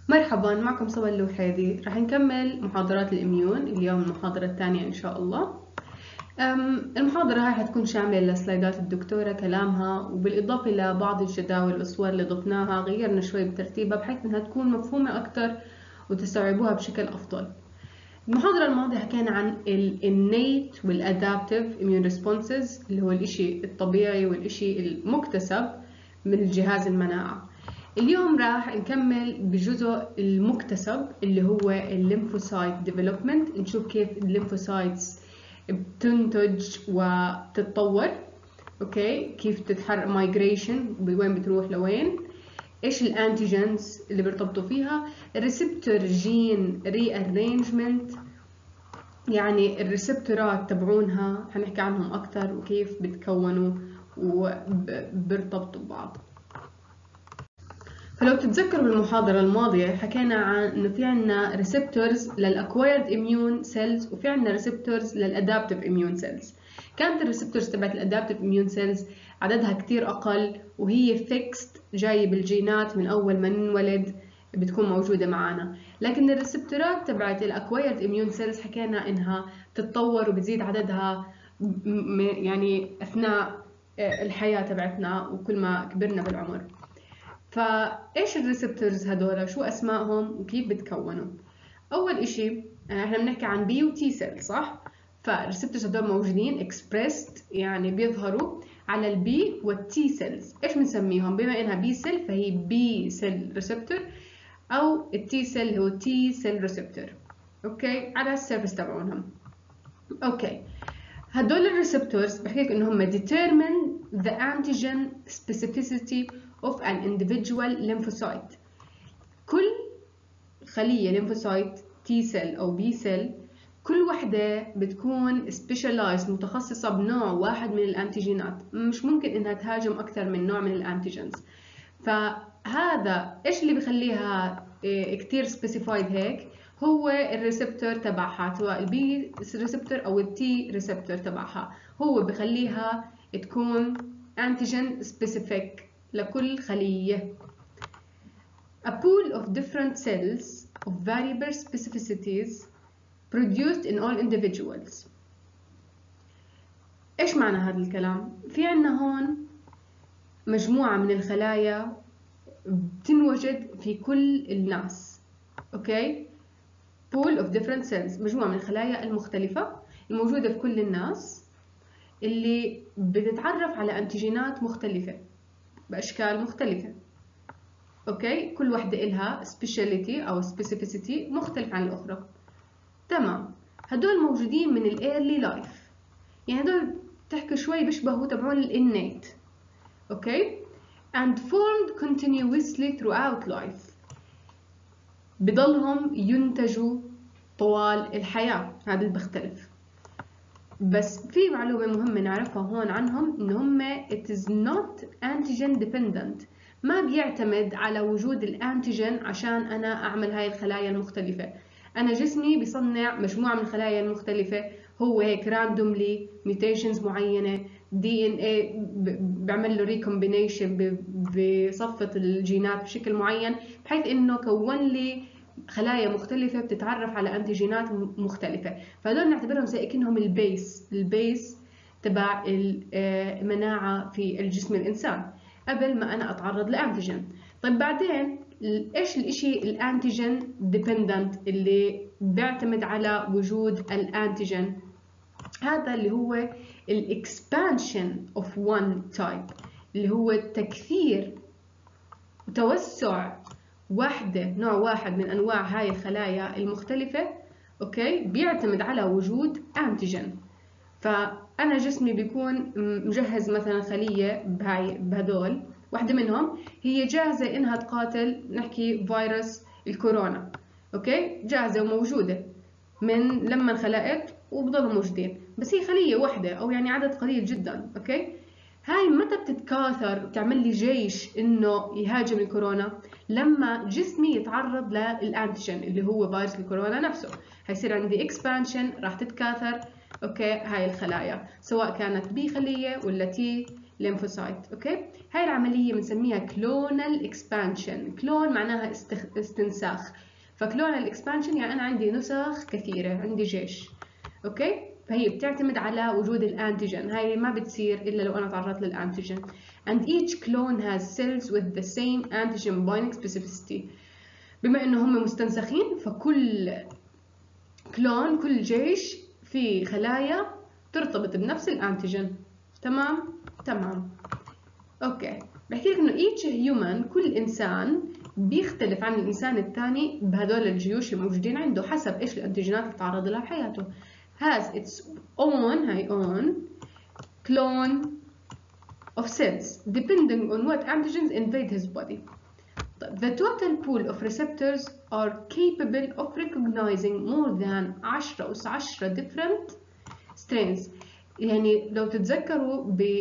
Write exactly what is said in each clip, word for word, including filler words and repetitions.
مرحبا، معكم صبا اللوحيدي. راح نكمل محاضرات الإميون اليوم، المحاضرة الثانية إن شاء الله. المحاضرة هاي حتكون شاملة لسلايدات الدكتورة كلامها، وبالإضافة لبعض الجداول والصور اللي ضفناها غيرنا شوي بترتيبها بحيث إنها تكون مفهومة أكتر وتستوعبوها بشكل أفضل. المحاضرة الماضية حكينا عن ال innate وال adaptive immune responses اللي هو الإشي الطبيعي والإشي المكتسب من الجهاز المناعة. اليوم راح نكمل بجزء المكتسب اللي هو الليمفوسايت ديفلوبمنت، نشوف كيف الليمفوسايتس بتنتج وتتطور، اوكي، كيف تتحرك مايجريشن، وين بتروح لوين، ايش الانتيجنز اللي بيرتبطوا فيها، الريسبتور جين ري ارينجمنت، يعني الريسبتورات تبعونها حنحكي عنهم اكثر وكيف بتكونوا وبيرتبطوا ببعض. فلو تتذكروا بالمحاضرة الماضية حكينا عن إنه في عنا ريسبتورز للأكوايرد إميون سيلز وفي عنا ريسبتورز للأدابتيف إميون سيلز. كانت الريسبتورز تبعت الأدابتيف إميون سيلز عددها كتير أقل وهي فيكست، جاي بالجينات من أول ما ننولد بتكون موجودة معنا. لكن الريسبتورات تبعت الأكوايرد إميون سيلز حكينا إنها تتطور وبتزيد عددها يعني أثناء الحياة تبعتنا وكل ما كبرنا بالعمر. فايش الريسبتورز هدول؟ شو اسمائهم وكيف بتكونوا؟ اول اشي احنا بنحكي عن بي وتي سيل، صح؟ فالريسبتورز هدول موجودين اكسبريسد، يعني بيظهروا على البي والتي سيلز. ايش بنسميهم؟ بما انها بي سيل فهي بي سيل ريسبتور، او التي سيل هو تي سيل ريسبتور، اوكي، على السيرفس تبعونهم. اوكي، هدول الريسبتورز بحكي لك انهم determine the antigen specificity of an individual lymphocyte. كل خلية ليمفوسايت تي سيل أو بي سيل كل وحدة بتكون specialized متخصصة بنوع واحد من الأنتيجينات، مش ممكن إنها تهاجم أكثر من نوع من الأنتيجينز. فهذا إيش اللي بخليها كتير specified هيك؟ هو الريسبتور تبعها، سواء البي ريسبتور أو التي ريسبتور تبعها، هو بخليها تكون antigen specific لكل خلية. A pool of different cells of variable specificities produced in all individuals. إيش معنى هذا الكلام؟ في عنا هون مجموعة من الخلايا بتنوجد في كل الناس، أوكي؟ pool of different cells، مجموعة من الخلايا المختلفة الموجودة في كل الناس اللي بتتعرف على أنتيجينات مختلفة بأشكال مختلفة، اوكي، كل وحدة إلها سبيشاليتي أو سبيسيفيسيتي مختلف عن الأخرى. تمام، هدول موجودين من الإيرلي لايف، يعني هدول تحكي شوي بيشبهوا تبعون الإنيت، اوكي، and formed continuously throughout life، بضلهم ينتجوا طوال الحياة. هذا اللي بيختلف. بس في معلومة مهمة نعرفها هون عنهم، إن هم it is not antigen dependent، ما بيعتمد على وجود الانتيجين عشان أنا أعمل هاي الخلايا المختلفة. أنا جسمي بيصنع مجموعة من الخلايا المختلفة، هو هيك راندوملي ميوتيشنز معينة، دي ان اي بعمل له ريكومبينيشن بصفة الجينات بشكل معين بحيث إنه كون لي خلايا مختلفة بتتعرف على أنتيجينات مختلفة. فهذول نعتبرهم زي كأنهم البيس البيس تبع المناعة في الجسم الإنسان قبل ما أنا أتعرض لأنتيجين. طيب بعدين إيش الإشي الأنتيجين ديبندنت اللي بيعتمد على وجود الأنتيجين؟ هذا اللي هو الإكسبانشن أوف وان تايب، اللي هو تكثير وتوسع واحدة نوع واحد من أنواع هاي الخلايا المختلفة، أوكي، بيعتمد على وجود أنتيجين. فأنا جسمي بيكون مجهز مثلا خلية بهاي بهدول، واحدة منهم هي جاهزة إنها تقاتل نحكي فيروس الكورونا، أوكي، جاهزة وموجودة من لما انخلقت وبضلوا موجودين، بس هي خلية واحدة أو يعني عدد قليل جدا، أوكي. هاي متى بتتكاثر وتعمل لي جيش إنه يهاجم الكورونا؟ لما جسمي يتعرض للأنتيجين اللي هو فيروس الكورونا نفسه، هيصير عندي إكسبانشن، راح تتكاثر، أوكي، هاي الخلايا سواء كانت بي خلية ولا تي ليمفوسايت. اوكي، هاي العمليه بنسميها كلونال اكسبانشن. كلون معناها استخ... استنساخ، فكلونال اكسبانشن يعني انا عندي نسخ كثيره، عندي جيش. اوكي، فهي بتعتمد على وجود الانتيجين، هاي ما بتصير الا لو انا تعرضت للانتيجين. and each clone has cells with the same antigen binding specificity. بما انه هم مستنسخين فكل كلون، كل جيش في خلايا ترتبط بنفس الانتيجين. تمام تمام. اوكي، بحكي لك انه each human، كل انسان بيختلف عن الانسان الثاني بهدول الجيوش الموجودين عنده حسب ايش الانتيجينات اللي تعرض لها بحياته. has its own هاي own clone of cells depending on what antigens invade his body. The total pool of receptors are capable of recognizing more than عشرة أس عشرة different strains. يعني لو تتذكروا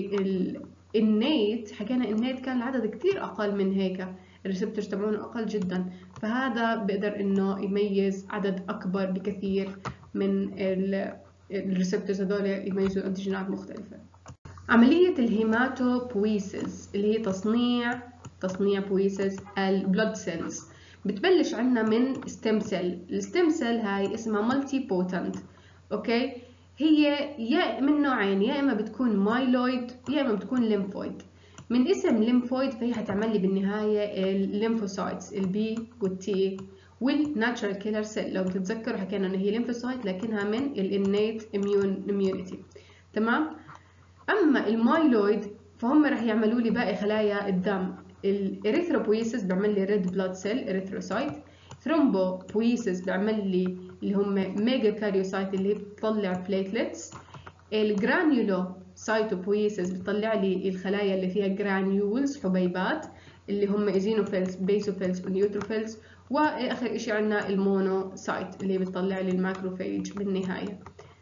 بالإنيت حكينا إنيت كان العدد كتير أقل من هيك، الريسبتورز تبعونه أقل جدا، فهذا بقدر إنه يميز عدد أكبر بكثير من الريسبتورز هذول، يميزوا أنتيجينات مختلفة. عملية الهيماتوبويسيس اللي هي تصنيع تصنيع بويسز البلود سيلز بتبلش عنا من ستيم سيل. الستيم سيل هاي اسمها مالتي بوتنت. اوكي، هي يا من نوعين، يا اما بتكون مايلويد يا اما بتكون ليمفويد. من اسم ليمفويد فهي حتعمل لي بالنهايه الليمفوسايتس البي والتي والناتشرال كيلر سيل. لو بتتذكروا حكينا انه هي ليمفوسايت لكنها من الانيت اميون اميونيتي. تمام. اما المايلويد فهم رح يعملوا لي باقي خلايا الدم. الاريثروبويسيس بيعمل لي ريد بلاد سيل اريثروسايت. ثرومبوبويسيس بيعمل لي اللي هم ميجا كاريوسايت اللي هي بتطلع بليتلتس. الجرانيولوسايتوبويسيس بتطلع لي الخلايا اللي فيها جرانيولز حبيبات اللي هم ايزينوفيلز بيسوفيلز ونيوتروفيلز. واخر شيء عندنا المونوسايت اللي بتطلع لي الماكروفيج بالنهايه.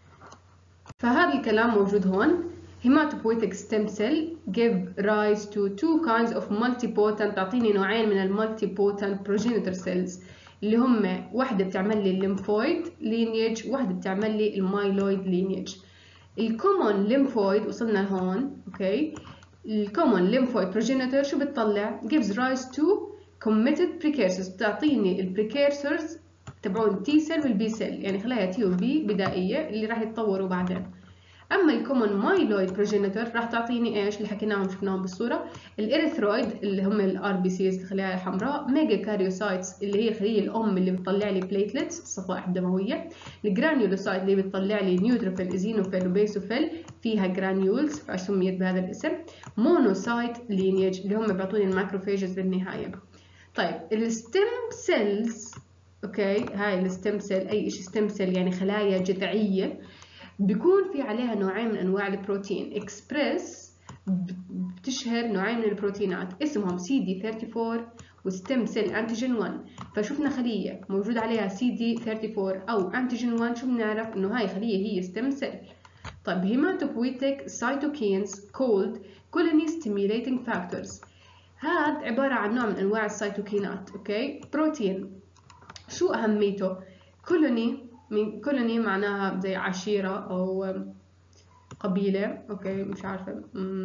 فهذا الكلام موجود هون. Hematopoietic stem cell give rise to two kinds of multipotent، تعطيني نوعين من المالتيبوتنت progenitor cells اللي هم واحدة بتعمل لي الليمفويد lineage وواحدة بتعمل لي المايلويد lineage. الكومون lymphoid وصلنا لهون. اوكي، الكومون lymphoid progenitor شو بتطلع؟ gives rise to committed precursors، بتعطيني البريكيرسورز تبعون التي سيل والبي سيل، يعني خلايا تي وبي بدائية اللي راح يتطوروا بعدين. اما الكومون مايلويد بروجينيتور راح تعطيني ايش اللي حكيناهم شفناهم بالصوره، الاريثرويد اللي هم الار بي سيز الخلايا الحمراء، ميجا كاريوسايتس اللي هي الخليه الام اللي بتطلع لي بليتلتس الصفائح الدمويه، الجرانيولوسايت اللي بتطلع لي نيوتروفيل ايزينوفيل وبيسوفيل فيها جرانيولز فسميت بهذا الاسم، مونوسايت لينيج اللي هم بيعطوني الماكروفيجز بالنهايه. طيب الستيم سيلز، اوكي، هاي الستيم سيل اي شيء ستيم سيل يعني خلايا جذعيه، بيكون في عليها نوعين من انواع البروتين اكسبريس، بتشهر نوعين من البروتينات اسمهم سي دي أربعة وثلاثين وستيم سيل انتيجين واحد. فشفنا خليه موجود عليها سي دي أربعة وثلاثين او انتيجين واحد، شو بنعرف انه هاي خليه هي ستيم سيل. طيب هيماتوبويتيك سايتوكينز كولد كولوني ستيميوليتنج فاكتورز، هذا عباره عن نوع من انواع السيتوكينات. اوكي، بروتين شو اهميته؟ كولوني، من كولوني معناها زي عشيرة أو قبيلة. أوكي، مش عارفة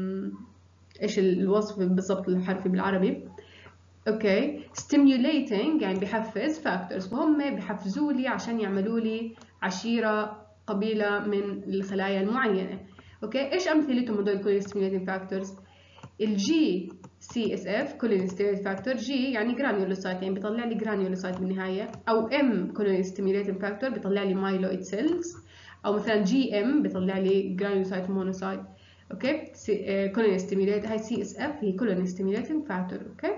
إيش الوصف بالضبط الحرفي بالعربي. أوكي، stimulating يعني بحفز factors، وهم بحفزوا لي عشان يعملوا لي عشيرة قبيلة من الخلايا المعينة. أوكي، إيش أمثلتهم هدول كل stimulating factors؟ الجي سي اس اف كولوني ستيميوليتنج فاكتور، جي يعني جرانيولوسايت يعني بيطلع لي جرانيولوسايت بالنهايه، او ام كولوني ستيميوليتنج فاكتور بيطلع لي مايلويد سيلز، او مثلا جي ام بيطلع لي جرانيولوسايت مونوسايت. اوكي، كولوني ستيميوليت، هاي سي اس اف هي كولوني ستيميوليتنج فاكتور. اوكي،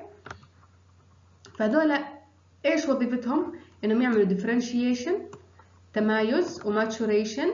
فهذول ايش وظيفتهم؟ انهم يعملوا ديفرنشيشن تمايز وماتشوريشن،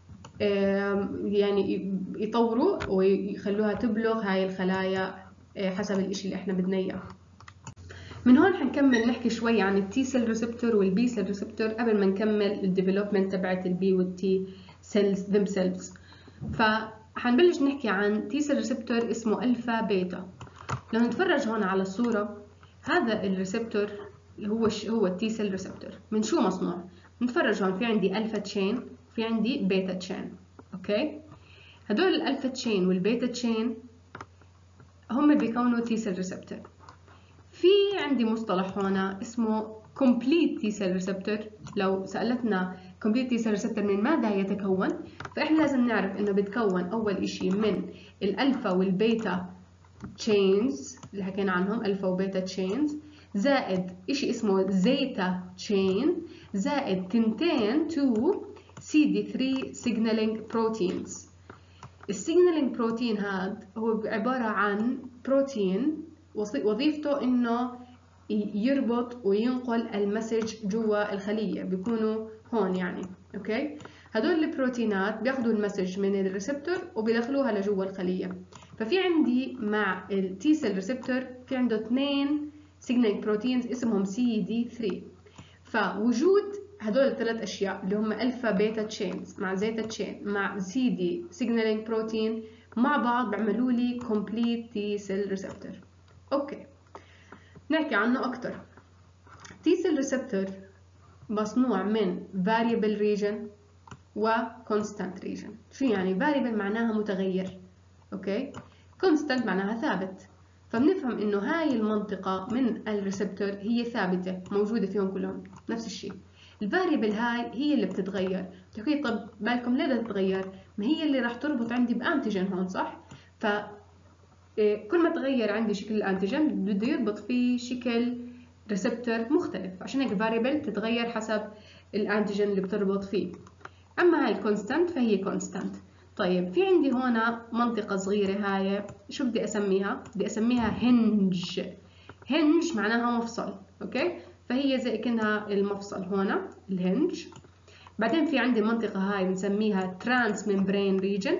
يعني يطوروا ويخلوها تبلغ هاي الخلايا حسب الاشي اللي احنا بدنا اياه. من هون حنكمل نحكي شوي عن التي سيل ريسبتور والبي سيل ريسبتور قبل ما نكمل الديفلوبمنت تبعت البي والتي سيلز ذيم سيلز. فحنبلش نحكي عن تي سيل ريسبتور اسمه الفا بيتا. لو نتفرج هون على الصورة، هذا الريسبتور هو هو التي سيل ريسبتور. من شو مصنوع؟ نتفرج هون، في عندي الفا تشين في عندي بيتا تشين. اوكي، هدول الالفا تشين والبيتا تشين هم بيكونوا تي سيل ريسبتور. في عندي مصطلح هنا اسمه complete T cell receptor. لو سألتنا complete T cell receptor من ماذا يتكون، فإحنا لازم نعرف إنه بيتكون أول إشي من الألفا والبيتا chains اللي حكينا عنهم، ألفا وبيتا chains، زائد إشي اسمه زيتا chain، زائد تنتين تو سي دي ثري signaling proteins. السيجنالينج بروتين هذا هو عبارة عن بروتين وظيفته إنه يربط وينقل المسج جوا الخلية، بيكونوا هون يعني، أوكي؟ هدول البروتينات بياخدوا المسج من الريسبتور وبيدخلوها لجوا الخلية. ففي عندي مع التي سيل ريسبتور في عنده اثنين سيجنالينج بروتينز اسمهم سي دي ثري. فوجود هدول الثلاث أشياء اللي هم ألفا بيتا تشينز مع زيتا تشين مع سي دي سيجنالينج بروتين مع بعض بيعملوا لي complete T cell receptor. أوكي، نحكي عنه أكتر. T cell receptor مصنوع من variable region و constant region. شو يعني؟ variable معناها متغير، أوكي؟ constant معناها ثابت. فبنفهم إنه هاي المنطقة من الريسبتور هي ثابتة موجودة فيهم كلهم نفس الشيء. الفاريبل هاي هي اللي بتتغير. تحكي طب بالكم ليه بدها تتغير؟ ما هي اللي راح تربط عندي بأنتيجين هون، صح؟ ف كل ما تغير عندي شكل الأنتيجين بده يربط فيه شكل ريسبتور مختلف، عشان هيك الفاريبل تتغير حسب الأنتيجين اللي بتربط فيه. أما هاي الكونستانت فهي كونستانت. طيب في عندي هنا منطقة صغيرة، هاي شو بدي أسميها؟ بدي أسميها هنج. هنج معناها مفصل، أوكي؟ فهي زي كأنها المفصل هنا الهنج. بعدين في عندي المنطقة هاي بنسميها ترانس ممبرين ريجن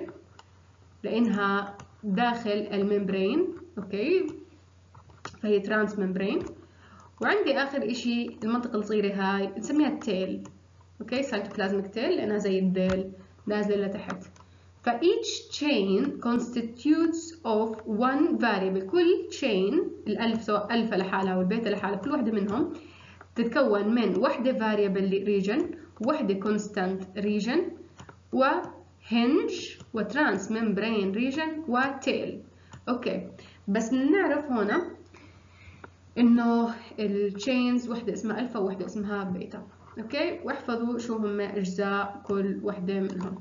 لأنها داخل الممبرين، أوكي؟ فهي ترانس ممبرين. وعندي آخر إشي المنطقة الصغيرة هاي بنسميها التيل، أوكي؟ سايتوبلازميك تيل لأنها زي الديل نازلة لتحت. ف each chain constitutes of one variable. كل chain الألفا ألفا لحالها والبيتا لحالها كل واحدة منهم تتكون من وحدة variable region، وحدة constant region، و hinge، و trans membrane region، و tail. أوكي، بس نعرف هنا إنه الchains وحدة اسمها ألفا ووحدة اسمها بيتا، أوكي؟ واحفظوا شو هم أجزاء كل وحدة منهم.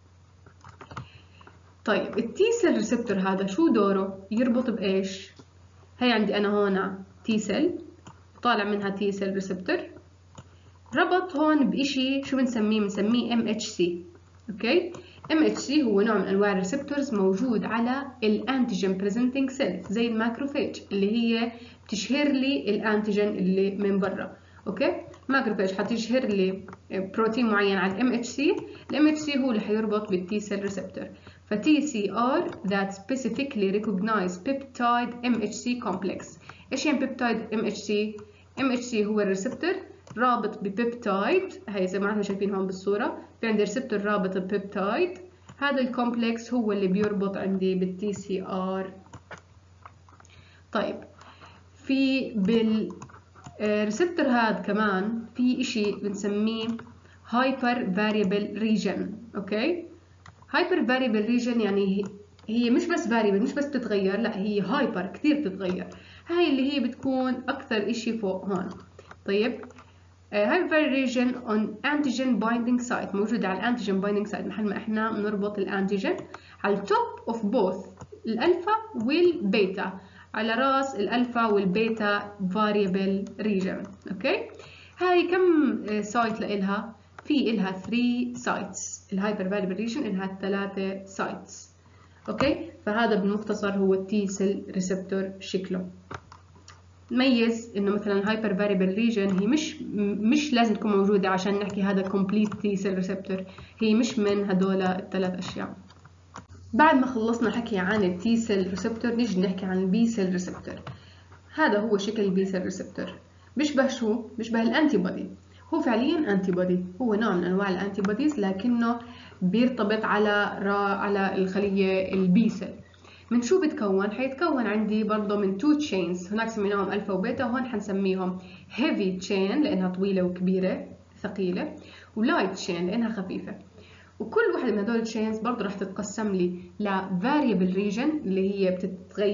طيب التي سيل ريسبتور هذا شو دوره؟ يربط بإيش؟ هي عندي أنا هون تي سيل طالع منها تي سيل ريسبتور، ربط هون بإشي شو بنسميه؟ بنسميه إم إتش سي، أوكي؟ إم إتش سي هو نوع من أنواع الريسبتورز موجود على الأنتيجين بريزنتينج سيل زي الماكروفيج اللي هي بتشهر لي الأنتيجين اللي من برا، أوكي؟ ماكروفيج حتشهر لي بروتين معين على الإم إتش سي، الإم إتش سي هو اللي حيربط بالتي سيل ريسبتور. ف تي سي آر that specifically recognize peptide إم إتش سي complex. إيش يعني peptide إم إتش سي؟ إم إتش سي هو الريسبتور رابط ببيبتايد، هي زي ما احنا شايفين هون بالصورة، في عندي ريسبتور رابط ببيبتايد، هذا الكومبلكس هو اللي بيربط عندي بالتي سي آر. طيب في بالريسبتور هذا كمان في إشي بنسميه هايبر فاريبل ريجن، أوكي؟ هايبر فاريبل ريجن يعني هي مش بس فاريبل، مش بس بتتغير، لا هي هايبر كثير بتتغير. هاي اللي هي بتكون أكثر إشي فوق هون. طيب هايبر ريجن اون انتيجين بايندينج سايت موجودة على الانتيجين بايندينج سايت محل ما احنا بنربط الانتيجين على التوب اوف بوث الالفا والبيتا، على راس الالفا والبيتا فاريبل ريجن، اوكي؟ هاي كم سايت لإلها؟ في إلها ثلاثة سايتس. الهايبر فاريبل ريجن إلها ثلاثة سايتس، اوكي؟ فهذا بالمختصر هو التي سيل ريسبتور شكله. نميز انه مثلا الهايبر فاريبل ريجن هي مش مش لازم تكون موجوده عشان نحكي هذا كومبليت تي سيل ريسبتور، هي مش من هدول الثلاث اشياء. بعد ما خلصنا حكي عن التي سيل ريسبتور نيجي نحكي عن البي سيل ريسبتور. هذا هو شكل البي سيل ريسبتور، بيشبه شو؟ بيشبه الانتي بودي. هو فعليا انتي بودي، هو نوع من انواع الانتي بوديز لكنه بيرتبط على را على الخليه البي سيل. من شو بتكون؟ حيتكون عندي برضه من تو تشينز، هناك سميناهم الفا وبيتا، وهون حنسميهم هيفي تشين لانها طويله وكبيره ثقيله، ولايت تشين لانها خفيفه. وكل واحده من هدول التشينز برضه راح تتقسم لي ل variable region اللي هي بتتغير،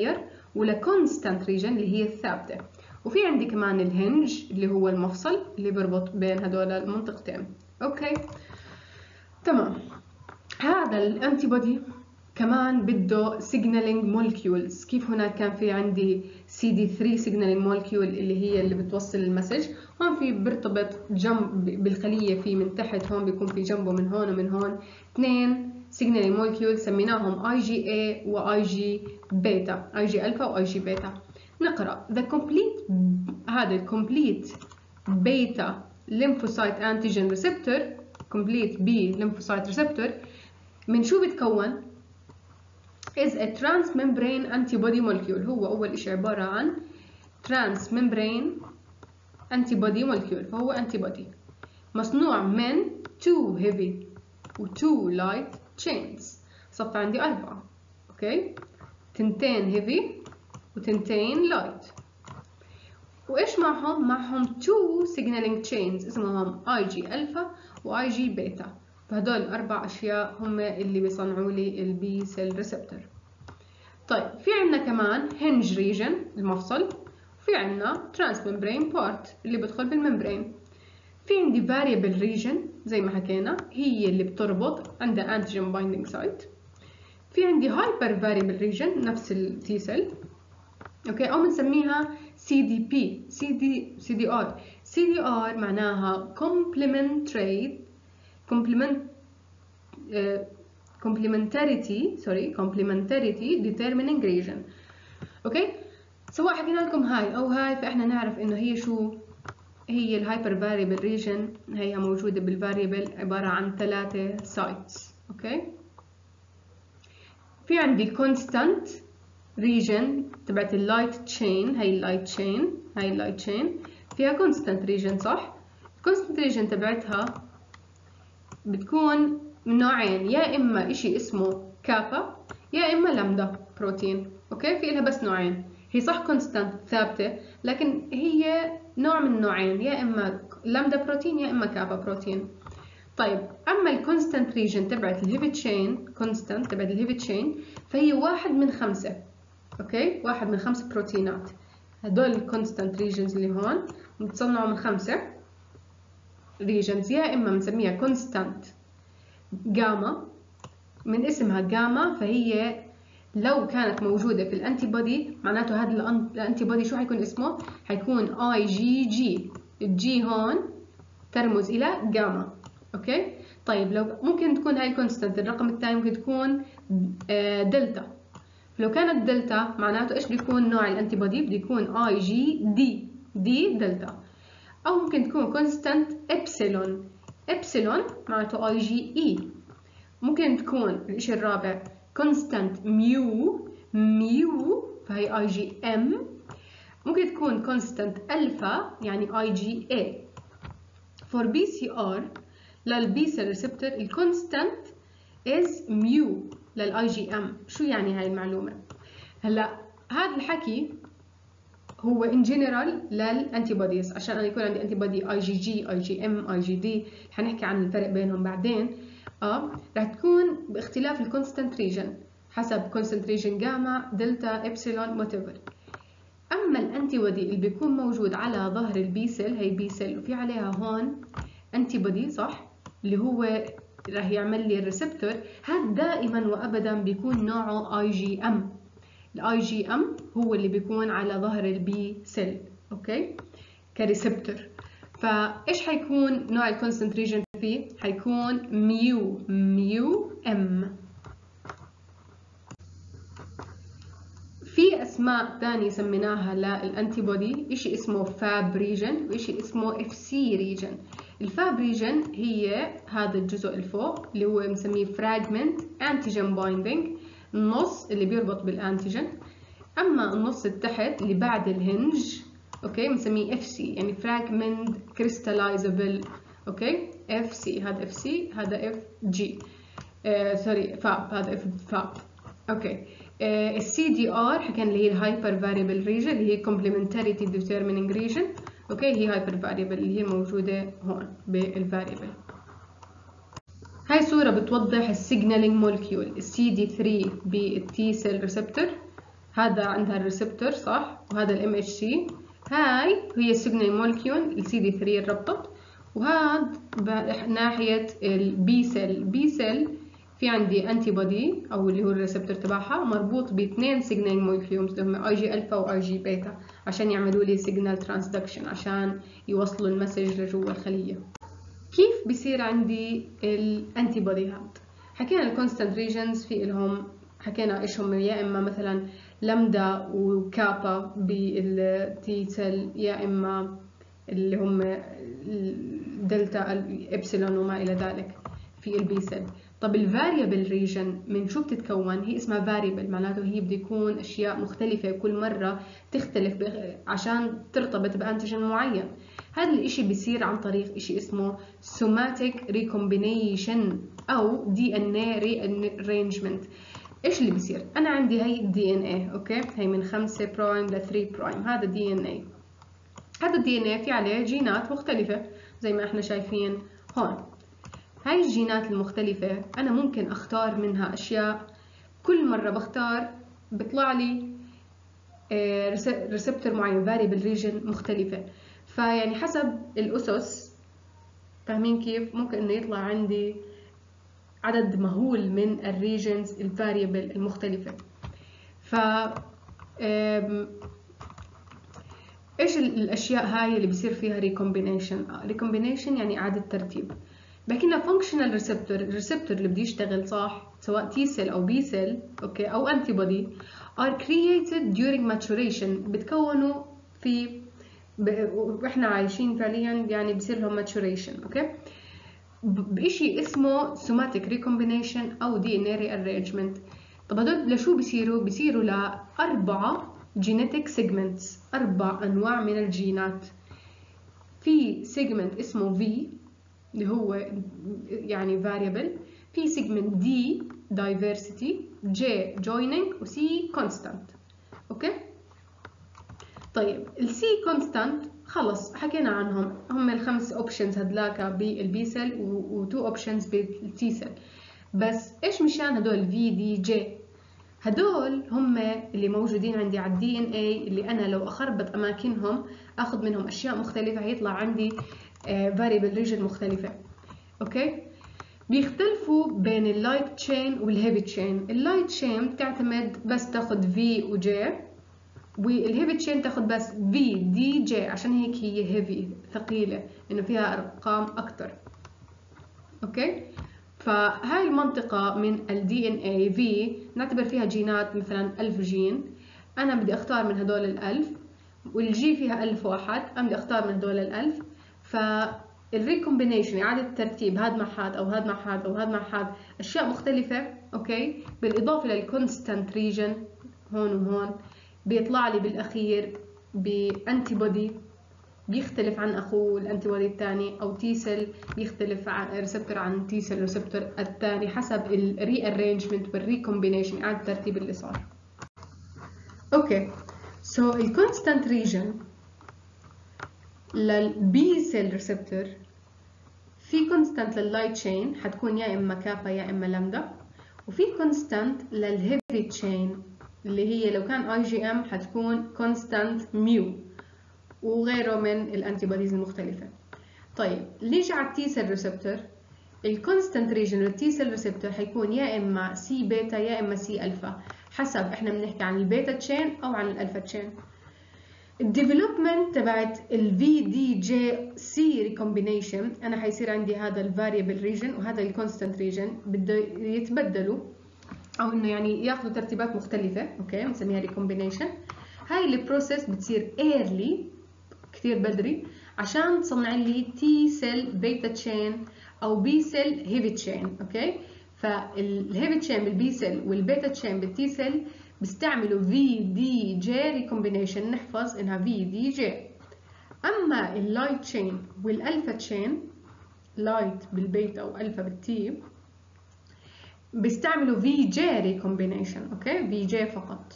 ولكونستانت ريجن اللي هي الثابتة. وفي عندي كمان الهنج اللي هو المفصل اللي بربط بين هدول المنطقتين. اوكي تمام. هذا الانتي بودي كمان بده signaling molecules. كيف هناك كان في عندي سي دي ثري signaling molecule اللي هي اللي بتوصل المسج، هون في برتبط جنب بالخلية، في من تحت هون بيكون في جنبه من هون ومن هون اثنين signaling molecule سميناهم اي جي اي واي جي بيتا، اي جي الفا واي جي بيتا. نقرأ the complete هذا ال complete beta lymphocyte antigen receptor complete B lymphocyte receptor من شو بتكون؟ is a transmembrane antibody molecule. هو أول إشي عبارة عن transmembrane antibody molecule، فهو antibody مصنوع من two heavy و two light chains. صف عندي أربعة، أوكي، تنتين heavy وتنتين light. وإيش معهم؟ معهم two signaling chains اسمهم اي جي الفا واي جي بيتا. فهدول الأربع أشياء هم اللي بيصنعوا لي البي سيل ريسبتور. طيب في عنا كمان hinge region المفصل، وفي عنا transmembrane part اللي بدخل بالممبرين. في عندي variable region زي ما حكينا هي اللي بتربط عندها antigen binding site. في عندي hyper variable region نفس التي سيل، اوكي، او بنسميها سي دي بي سي دي سي دي ار. سي دي ار معناها complementary complement uh, complementarity sorry complementarity determining region. اوكي، سواء حكينا لكم هاي او هاي فاحنا نعرف انه هي شو هي الهايبر فاريبل ريجن. هي موجوده بالفاريبل عباره عن ثلاثه سايتس. اوكي، في عندي كونستانت ريجن تبعت اللايت تشين، هي اللايت تشين هاي اللايت تشين فيها كونستانت ريجن صح؟ الكونستانت ريجن تبعتها بتكون من نوعين، يا اما اشي اسمه كابا يا اما لامدا بروتين. اوكي، في لها بس نوعين، هي صح كونستانت ثابته لكن هي نوع من نوعين، يا اما لامدا بروتين يا اما كابا بروتين. طيب اما الكونستانت ريجن تبعت الهيفي تشين كونستانت تبعت الهيفي تشين فهي واحد من خمسه. اوكي، واحد من خمس بروتينات. هدول الكونستانت ريجنز اللي هون بتصنعوا من خمسه ريجنز، يا اما بنسميها كونستانت جاما من اسمها جاما، فهي لو كانت موجوده في الانتي بودي معناته هذا الانتي بودي شو حيكون اسمه؟ حيكون اي جي جي. الجي هون ترمز الى جاما. اوكي، طيب لو ممكن تكون هاي الكونستانت الرقم الثاني ممكن تكون دلتا. لو كانت دلتا معناته ايش بيكون نوع الانتي بودي؟ بده يكون اي جي دي دي دلتا. او ممكن تكون كونستانت ابسيلون. ابسيلون معناته اي جي اي. ممكن تكون الشيء الرابع كونستانت ميو ميو فهي اي جي ام. ممكن تكون كونستانت الفا يعني اي جي اي. فور بي سي ار للبي سيل ريسبتور الكونستانت از ميو للاي جي ام. شو يعني هاي المعلومه؟ هلا هذا الحكي هو ان جنرال للانتي بوديز، عشان انا يكون عندي انتي بودي اي جي جي اي جي ام اي جي دي حنحكي عن الفرق بينهم بعدين. اه رح تكون باختلاف الكونستانت ريجن حسب كونستانت ريجن جاما دلتا ابسيلون وات ايفر. اما الانتي بودي اللي بيكون موجود على ظهر البي سيل، هي بي سيل وفي عليها هون انتي بودي صح اللي هو راح يعمل لي الريسبتور، هذا دائما وابدا بيكون نوعه اي جي ام. الاي جي ام هو اللي بيكون على ظهر البي سيل اوكي كريسبتور. فايش حيكون نوع الكونسنتريشن فيه؟ حيكون ميو ميو ام. في اسماء ثانيه سميناها للانتي بودي، شيء اسمه فاب ريجن وشيء اسمه اف سي ريجن. الفاب ريجن هي هذا الجزء الفوق اللي هو بنسميه فراجمنت انتيجين بايندينج، النص اللي بيربط بالانتيجين. اما النص التحت اللي بعد الهنج اوكي بنسميه اف سي يعني فراجمنت كريستاليزابل. اوكي اف سي هذا اف سي هذا اف جي آه سوري فاب هذا اف فاب. اوكي آه السي دي ار حكينا اللي هي الهايبر فاريبل ريجن اللي هي كومبلمنتاريتي ديترمينينج ريجن. اوكي هي هايبر فاريبل اللي هي موجوده هون بالفاريبل. هاي صورة بتوضح السيجنالينج مولكيول السي دي ثري بالتي سيل ريسبتور. هذا عندها الريسبتور صح، وهذا الام اتش سي. هاي هي السيجنال مولكيول السي دي ثلاثة الربطت، وهذا ناحية البي سيل. البي سيل في عندي انتي بودي او اللي هو الريسبتور تبعها مربوط باثنين سيجنال مولكيولز اللي هم اي جي الفا واي جي بيتا عشان يعملوا لي سيجنال ترانسدكشن، عشان يوصلوا المسج لجوا الخلية. كيف بيصير عندي الانتي بودي هاد؟ حكينا الكونستانت ريجنز في لهم، حكينا ايش هم، يا اما مثلا لامدا وكابا بالتي سيل، يا اما اللي هم دلتا ابسلون وما الى ذلك في البي سيل. طب الفاريبل ريجن من شو بتتكون؟ هي اسمها فاريبل، معناته هي بده يكون اشياء مختلفه كل مره تختلف عشان ترتبط بانتيجين معين. هذا الاشي بيصير عن طريق اشي اسمه سوماتيك ريكومبينيشن او دي ان اي ريارينجمنت. ايش اللي بيصير؟ انا عندي هي الدي ان اي، اوكي، هي من خمسة برايم ل ثلاثة برايم، هذا دي ان اي. هذا الدي ان اي في عليه جينات مختلفه زي ما احنا شايفين هون. هاي الجينات المختلفة أنا ممكن أختار منها أشياء، كل مرة بختار بيطلع لي ريسبتور معين variable region مختلفة. فيعني حسب الأسس، فاهمين كيف؟ ممكن إنه يطلع عندي عدد مهول من الريجنز الفاريبل المختلفة. ف إيش الأشياء هاي اللي بيصير فيها ريكومبينيشن؟ ريكومبينيشن يعني إعادة ترتيب. بحكينا فانكشنال ريسبتور، الريسبتور اللي بده يشتغل صح سواء تي سيل او بي سيل اوكي او انتي بودي are created during maturation، بتكونوا في ب... واحنا عايشين فعليا، يعني بصير لهم maturation اوكي بشيء اسمه somatic recombination او دي ان اي rearrangement. طب هدول لشو بيصيروا؟ بيصيروا لأربعة genetic segments، أربع أنواع من الجينات. في segment اسمه V اللي هو يعني variable، في segment D diversity، J joining، و C constant. اوكي طيب ال C constant خلص حكينا عنهم، هم الخمس اوبشنز هدلاك بالبي سيل و تو اوبشنز بالتي سيل. بس ايش مشان هدول V D J؟ هدول هم اللي موجودين عندي على الدي ان اي، اللي انا لو اخربط اماكنهم اخذ منهم اشياء مختلفه هيطلع عندي variable region مختلفه. اوكي بيختلفوا بين اللايت تشين والهيفي تشين. اللايت تشين بتعتمد بس تاخذ في وجي، والهيفي تشين تاخذ بس في دي جي، عشان هيك هي هيفي ثقيله، انه فيها ارقام اكثر. اوكي فهاي المنطقه من الدي ان اي في نعتبر فيها جينات مثلا ألف جين، انا بدي اختار من هدول الألف، والجي فيها ألف واحد، انا بدي اختار من هدول الألف. ف الريكومبينيشن إعادة الترتيب، هاد مع هاد أو هاد مع هاد أو هاد مع هاد، أشياء مختلفة أوكي، بالإضافة للكونستانت ريجن هون وهون، بيطلع لي بالأخير بأنتي بودي بيختلف عن أخوه الأنتي بودي الثاني، أو تي سيل بيختلف عن ريسبتور عن تي سيل ريسبتور الثاني، حسب الري أرينجمنت والريكومبينيشن إعادة الترتيب اللي صار. أوكي سو الكونستانت ريجن للبي سيل ريسبتور في كونستانت لللايت تشين حتكون يا اما كابا يا اما لامدا، وفي كونستانت للهيفي تشين اللي هي لو كان اي جي ام حتكون كونستانت ميو، وغيره من الانتي بوديز المختلفه. طيب نيجي على التي سيل ريسبتور، الكونستانت ريجن للتي سيل ريسبتور حيكون يا اما سي بيتا يا اما سي الفا، حسب احنا بنحكي عن البيتا تشين او عن الالفا تشين. الديفلوبمنت تبعت ال في دي جي سي ريكومبينيشن، انا حيصير عندي هذا الفاريبل ريجن وهذا الكونستانت ريجن بده يتبدلوا، او انه يعني ياخذوا ترتيبات مختلفه اوكي بنسميها ريكومبينيشن. هاي البروسيس بتصير ايرلي كثير بدري عشان تصنع لي تي سيل بيتا تشين او بي سيل هيفي تشين. اوكي فالهيفي تشين بالبي سيل والبيتا تشين بالتي سيل بيستعملوا في دي جي ريكومبينيشن، نحفظ انها في دي جي. اما اللايت تشين والالفا تشين، لايت بالبيتا والفا بالتي، بيستعملوا في جي ريكومبينيشن اوكي في جي فقط.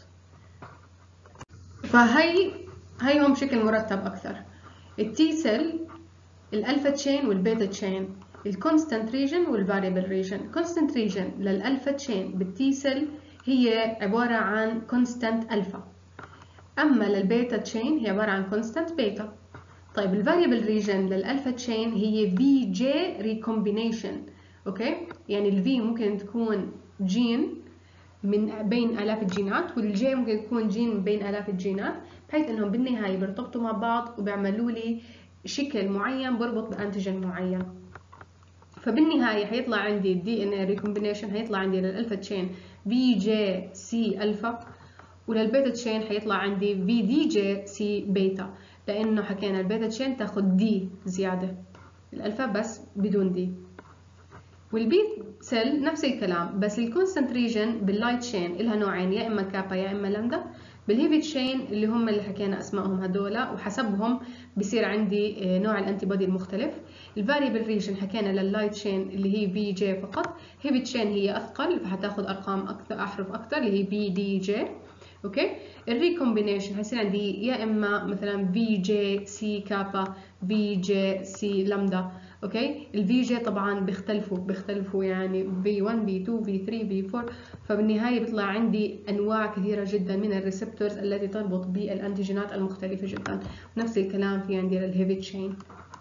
فهي هي هم بشكل مرتب اكثر، التي سيل، الالفا تشين والبيتا تشين، الكونستانت ريجن والفاريبل ريجن. الكونستانت ريجن للالفا تشين بالتي سيل هي عبارة عن constant ألفا، أما للبيتا تشين هي عبارة عن constant بيتا. طيب الفاريبل ريجن للألفا تشين هي في جي ريكومبينيشن، أوكي؟ يعني الفي ممكن تكون جين من بين آلاف الجينات، والجي ممكن تكون جين من بين آلاف الجينات، بحيث إنهم بالنهاية بيرتبطوا مع بعض وبيعملوا لي شكل معين بربط بأنتيجين معين. فبالنهاية حيطلع عندي الدي ان اي ريكومبينيشن، حيطلع عندي للألفا تشين في جي سي ألفا، وللبيتا تشين حيطلع عندي في دي جي سي بيتا، لأنه حكينا البيتا تشين تاخد دي زيادة، الألفا بس بدون دي. والبي سيل نفس الكلام، بس الكونستنت ريجن باللايت تشين إلها نوعين، يا إما كابا يا إما لامدا. بالهيفي تشين اللي هم اللي حكينا اسمائهم هدول وحسبهم بصير عندي نوع الانتي بودي المختلف. الفاريبل ريجن حكينا لللايت تشين اللي هي في جي فقط، هيفي تشين هي اثقل فحتاخذ ارقام اكثر، احرف اكثر اللي هي بي دي جي. اوكي، الريكومبينيشن حيصير عندي يا اما مثلا في جي سي كابا، في جي سي لامدا. اوكي، الفي جي طبعا بيختلفوا بيختلفوا يعني في واحد في اثنين في ثلاثة في أربعة، فبالنهايه بيطلع عندي انواع كثيره جدا من الريسبتورز التي تربط بالانتيجينات المختلفه جدا. نفس الكلام في عندي للهيفي تشين.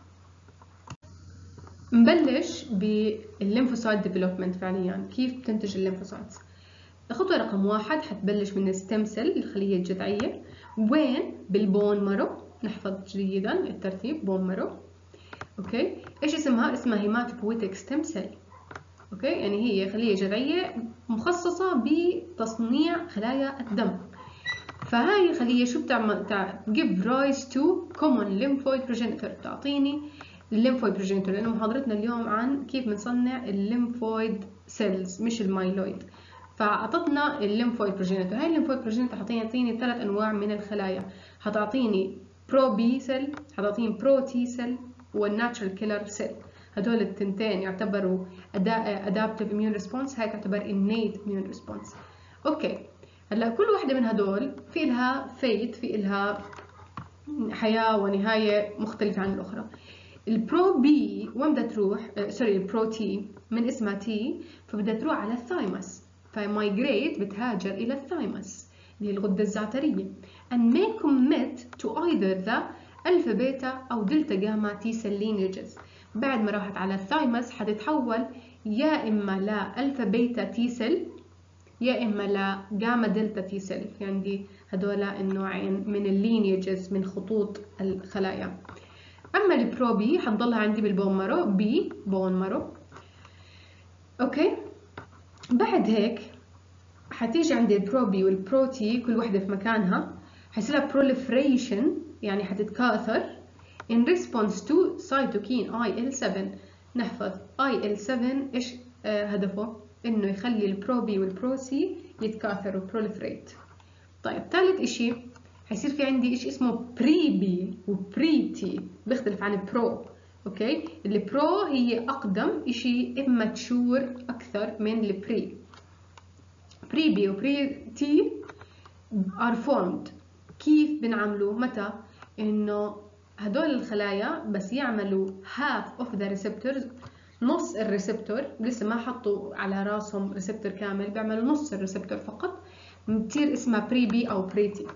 نبلش بالليمفوسايت ديفلوبمنت. فعليا كيف بتنتج الليمفوسايتس؟ الخطوه رقم واحد حتبلش من الستيم سيل الخليه الجذعيه، وين؟ بالبون مارو. نحفظ جيدا الترتيب، بون مارو. اوكي، ايش اسمها؟ اسمها هيماتوبويتيك ستيم سيل. اوكي، يعني هي خليه جذعيه مخصصه بتصنيع خلايا الدم. فهاي الخليه شو بتعمل؟ give rise to common lymphoid progenitor، تعطيني الليمفويد بروجينيتور، لانه محاضرتنا اليوم عن كيف بنصنع الليمفويد سيلز مش المايلويد. فاعطتنا الليمفويد بروجينيتور. هاي الليمفويد بروجينيتور حتعطيني ثلاث انواع من الخلايا، حتعطيني برو بي سيل، حتعطيني برو تي سيل، والناتشرال كيلر سيل. هدول التنتين يعتبروا adaptive immune response، هاي تعتبر innate immune response. اوكي، هلا كل وحده من هدول في لها فيت، في لها حياه ونهايه مختلفه عن الاخرى. البرو بي وين بدها تروح؟ آه سوري، البرو تي من اسمها تي، فبدها تروح على الثايمس، فمايجريت بتهاجر الى الثايمس اللي هي الغده الزعتريه and may commit to either the الفا بيتا او دلتا جاما تي سيل lineages. بعد ما راحت على الثايمس حتتحول يا اما لالفا بيتا تي سيل يا اما لجاما دلتا تي سيل. في عندي هدول النوعين من اللينيجز من خطوط الخلايا. اما البرو بي حتضلها عندي بالبون مارو، بي بون مارو. اوكي، بعد هيك حتيجي عندي البرو بي والبرو تي كل وحده في مكانها، حيصير لها proliferation يعني حتتكاثر in response to cytokine آي إل سبعة. نحفظ آي إل سبعة ايش آه هدفه؟ انه يخلي البرو بي والبرو سي يتكاثروا proliferate. طيب ثالث اشي حيصير في عندي اشي اسمه بري بي وبري تي، بيختلف عن برو. اوكي، البرو هي اقدم اشي immature اكثر من البري. بري بي وبري تي are formed. كيف بنعملوا؟ متى؟ انه هدول الخلايا بس يعملوا half of the receptors، نص الريسبتور، لسه ما حطوا على راسهم ريسبتور كامل، بيعملوا نص الريسبتور فقط، بتصير اسمها بري بي او بري تي.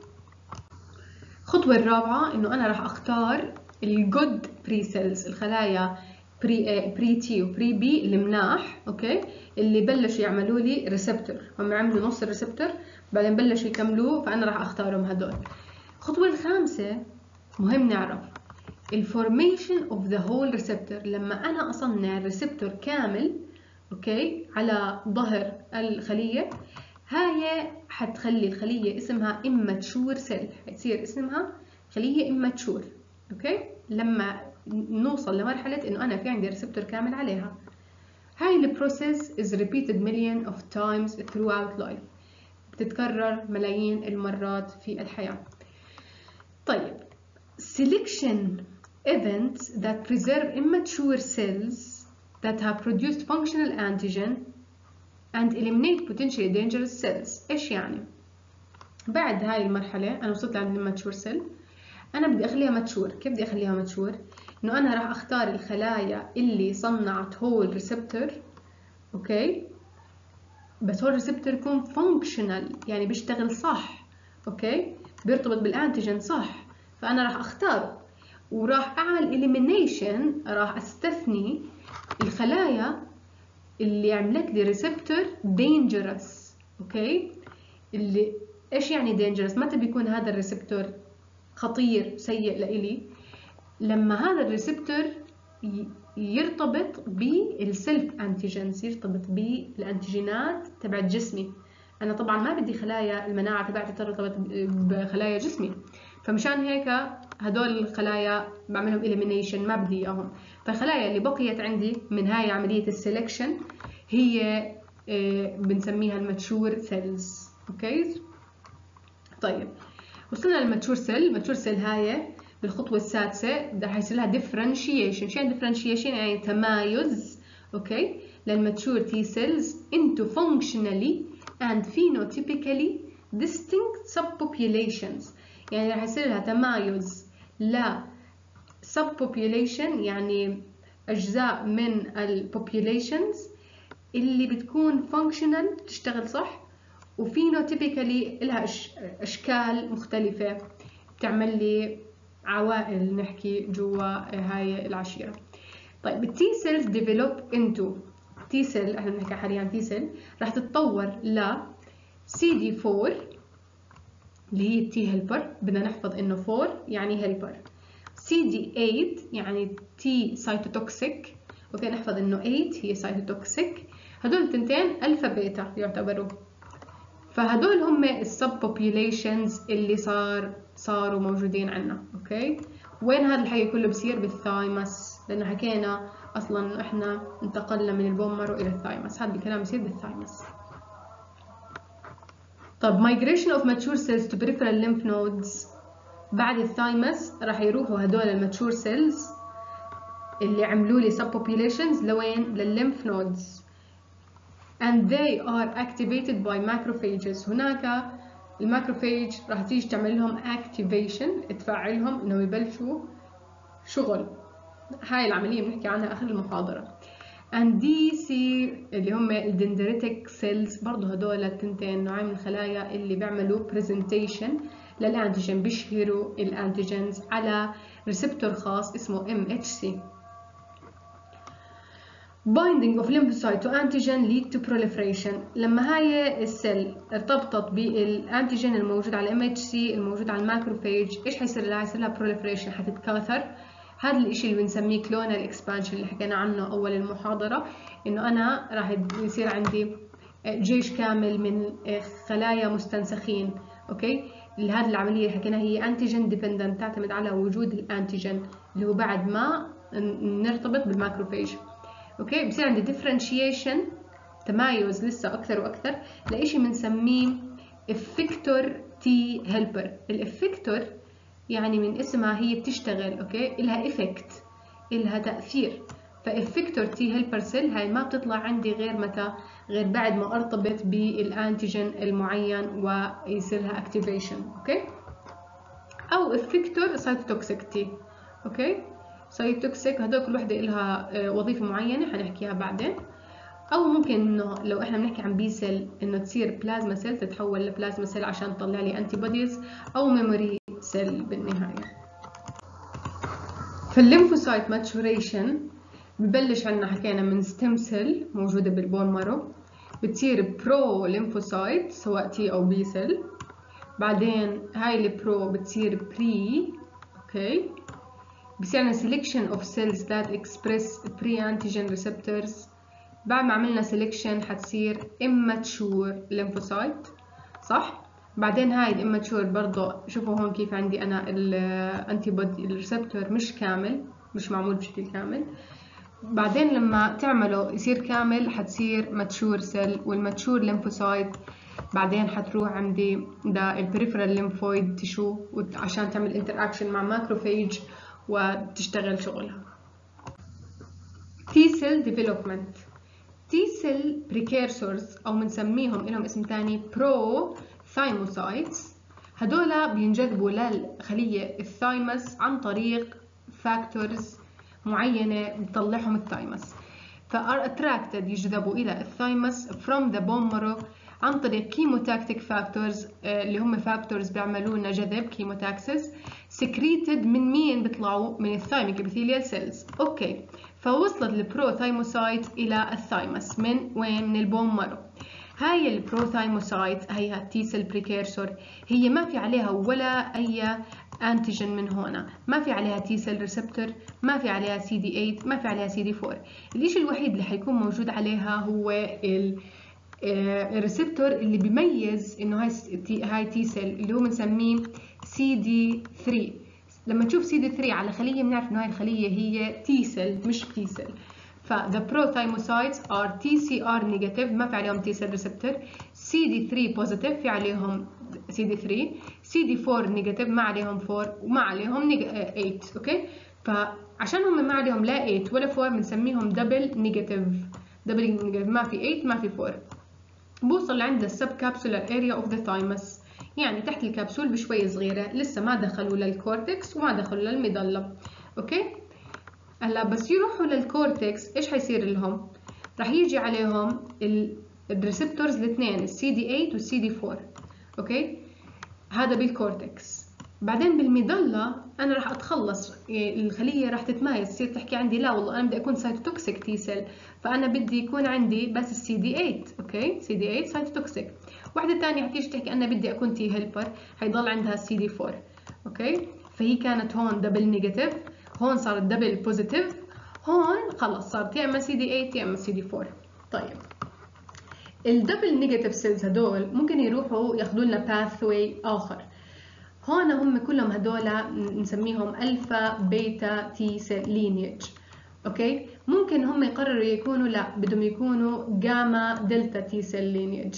الخطوة الرابعة انه انا راح اختار الجود بري سيلز، الخلايا بري بري تي وبري بي المناح، اوكي، اللي بلشوا يعملوا لي ريسبتور، هم عملوا نص الريسبتور بعدين بلشوا يكملوه، فانا راح اختارهم هدول. الخطوة الخامسة مهم نعرف الفورميشن اوف ذا هول ريسبتور. لما انا اصنع ريسبتور كامل اوكي على ظهر الخلية، هاي حتخلي الخلية اسمها immature cell، حتصير اسمها خلية immature. اوكي، لما نوصل لمرحلة انه انا في عندي ريسبتور كامل عليها. هاي البروسيس is repeated million of times throughout life، بتتكرر ملايين المرات في الحياة. طيب selection events that preserve immature cells that have produced functional antigen and eliminate potentially dangerous cells. ايش يعني؟ بعد هاي المرحلة انا وصلت عند الماتشور سيل، انا بدي اخليها ماتشور. كيف بدي اخليها ماتشور؟ انه انا راح اختار الخلايا اللي صنعت هول ريسبتور اوكي بس هو الريسبتور يكون فانكشنال، يعني بيشتغل صح، اوكي، بيرتبط بالانتيجين صح، فانا راح اختاره وراح اعمل elimination، راح استثني الخلايا اللي عملت لي ريسبتور dangerous. اوكي، اللي ايش يعني dangerous؟ متى بيكون هذا الريسبتور خطير سيء لإلي؟ لما هذا الريسبتور يرتبط بالسيلف انتيجينز، يرتبط بالانتيجينات تبعت جسمي. انا طبعا ما بدي خلايا المناعه تبعتي ترتبط بخلايا جسمي، فمشان هيك هدول الخلايا بعملهم elimination، ما بدي اياهم. فالخلايا اللي بقيت عندي من هاي عمليه السلكشن هي بنسميها الماتشور سيلز. اوكي، طيب وصلنا للماتشور سيل. الماتشور سيل هاي بالخطوة السادسة ده حيصير لها differentiation. شو يعني differentiation؟ يعني تمايز، اوكي، للماتشور تي سيلز into functionally and phenotypically distinct subpopulations. يعني راح يصير لها تمايز ل subpopulation، يعني أجزاء من ال populations اللي بتكون functional تشتغل صح، وفينوتيبيكالي لها أشكال مختلفة بتعمل لي عوائل نحكي جوا هاي العشيرة. طيب التي سيلز ديفلوب انتو تي سيل، احنا بنحكي حاليا عن تي سيل، راح تتطور ل سي دي فور اللي هي التي هيلبر، بدنا نحفظ انه فور يعني هيلبر، سي دي ثمانية يعني تي سايتوتوكسيك، اوكي نحفظ انه ثمانية هي سايتوتوكسيك. هدول التنتين الفا بيتا يعتبروا، فهدول هم السب بوبيوليشنز اللي صار صاروا موجودين عندنا. اوكي، وين هذا الحكي كله بصير؟ بالثايمس، لانه حكينا اصلا انه احنا انتقلنا من البون مارو الى الثايمس، هذا الكلام بصير بالثايمس. طب migration of mature cells to peripheral lymph nodes، بعد الثايمس راح يروحوا هدول الماتشور سيلز اللي عملوا لي sub populations لوين؟ للليمف نودز. and they are activated by macrophages. هناك الماكروفاج راح تيجي تعمل لهم activation، تفعلهم انهم يبلشوا شغل. هاي العملية بنحكي عنها اخر المحاضرة. and دي سي اللي هم الدندريتك سيلز، برضه هدول التنتين نوعين من الخلايا اللي بيعملوا presentation للانتيجين، بيشهروا الانتيجينز على ريسبتور خاص اسمه إم إتش سي. binding of lymphocyte to antigen lead to proliferation. لما هاي السيل ارتبطت بالانتيجين الموجود على إم إتش سي الموجود على الماكروفاج، ايش حيصير لها؟ حيصير لها proliferation، حتتكاثر. هذا الاشي اللي بنسميه كلونال اكسبانشن اللي حكينا عنه اول المحاضرة، انه انا راح يصير عندي جيش كامل من خلايا مستنسخين. اوكي، هذه العملية اللي حكينا هي انتيجين ديبندنت، تعتمد على وجود الانتيجين اللي هو بعد ما نرتبط بالماكروفاج. اوكي، بصير عندي differentiation، تمايز لسه اكثر واكثر لإشي بنسميه effector T helper. الافكتور يعني من اسمها هي بتشتغل، اوكي، إلها effect، إلها تأثير. فافكتور تي هيلبر سيل هاي ما بتطلع عندي غير متى؟ غير بعد ما ارتبط بالانتيجين المعين ويصير لها activation. اوكي، او افكتور سايتوتوكسيك تي. اوكي، سايتوتوكسيك هدول كل وحده لها وظيفه معينه حنحكيها بعدين. او ممكن انه لو احنا بنحكي عن بي سيل انه تصير بلازما سيل، تتحول لبلازما سيل عشان تطلع لي انتي بوديز، او ميموري سيل بالنهايه. في الليمفوسايت ماتوريشن ببلش عنا، حكينا من ستيم سيل موجوده بالبون مارو، بتصير برو ليمفوسايت سواء تي او بي سيل، بعدين هاي البرو بتصير بري. اوكي، بصير عندنا selection of cells that express pre-antigen receptors. بعد ما عملنا selection حتصير immature lymphocyte، صح؟ بعدين هاي ال immature برضه شوفوا هون كيف عندي أنا الانتيبودي الريسبتور مش كامل، مش معمول بشكل كامل. بعدين لما تعمله يصير كامل حتصير mature cell، والmature lymphocyte بعدين حتروح عندي ده البريفرال ليمفويد تشو عشان تعمل انتراكشن مع ماكروفاج وتشتغل شغلها. T cell development. T cell precursors أو بنسميهم لهم اسم تاني pro-thymocytes، هدولا بينجذبوا للخلية الثايمس عن طريق فاكتورز معينة بتطلعهم الثايمس. فار attracted يجذبوا إلى الثايمس from the bone marrow عن طريق chemotactic factors اللي هم factors بيعملوا لنا جذب chemotaxis secreted من مين بيطلعوا؟ من الثايميك epithelial cells. أوكي، فوصلت البروثايموسايت إلى الثايمس من وين؟ من البون مارو. هاي البروثايموسايت هي التي سيل بريكيرسور، هي ما في عليها ولا أي أنتيجين من هنا، ما في عليها تي سيل ريسبتور، ما في عليها سي دي ثمانية، ما في عليها سي دي أربعة. الإشي الوحيد اللي حيكون موجود عليها هو ال الريسبتور اللي بيميز إنه هاي تي هاي تي سيل اللي هو بنسميه سي دي ثلاثة. لما نشوف سي دي ثلاثة على خلية بنعرف إنه هاي الخلية هي تي سيل مش بي سيل. ف the prothymocytes are تي سي آر negative ما في عليهم T cell receptor، سي دي ثلاثة positive في عليهم سي دي ثلاثة، سي دي أربعة negative ما عليهم أربعة وما عليهم ثمانية. اوكي، فعشان هم ما عليهم لا ثمانية ولا أربعة بنسميهم double negative. double negative ما في ثمانية ما في أربعة. بوصل لعند السب كابسولار اريا اوف ذا ثايمس، يعني تحت الكبسول بشوي صغيره، لسه ما دخلوا للكورتكس وما دخلوا للميدالة. اوكي، هلا بس يروحوا للكورتكس ايش حيصير لهم؟ راح يجي عليهم الريسبتورز الاثنين السي دي ثمانية والسي دي أربعة. اوكي، هذا بالكورتكس. بعدين بالميدالة انا راح اتخلص، الخليه راح تتمايز، تصير تحكي عندي لا والله انا بدي اكون سايتوتوكسيك تي سيل، فانا بدي يكون عندي بس السي دي ثمانية. اوكي، سي دي ثمانية سايتوتوكسيك. واحده ثانيه حتيجي تحكي انا بدي اكون تي هيلبر، حيضل عندها السي دي أربعة. اوكي، فهي كانت هون دبل نيجاتيف، هون صارت دبل بوزيتيف، هون خلص صارت يا اما سي دي ثمانية يا اما سي دي أربعة. طيب الدبل نيجاتيف سيلز هدول ممكن يروحوا ياخذوا لنا باثوي اخر. هون هم كلهم هدول نسميهم الفا بيتا تي سيل لينيج. اوكي، ممكن هم يقرروا يكونوا لا بدهم يكونوا جاما دلتا تي سيل لينيج.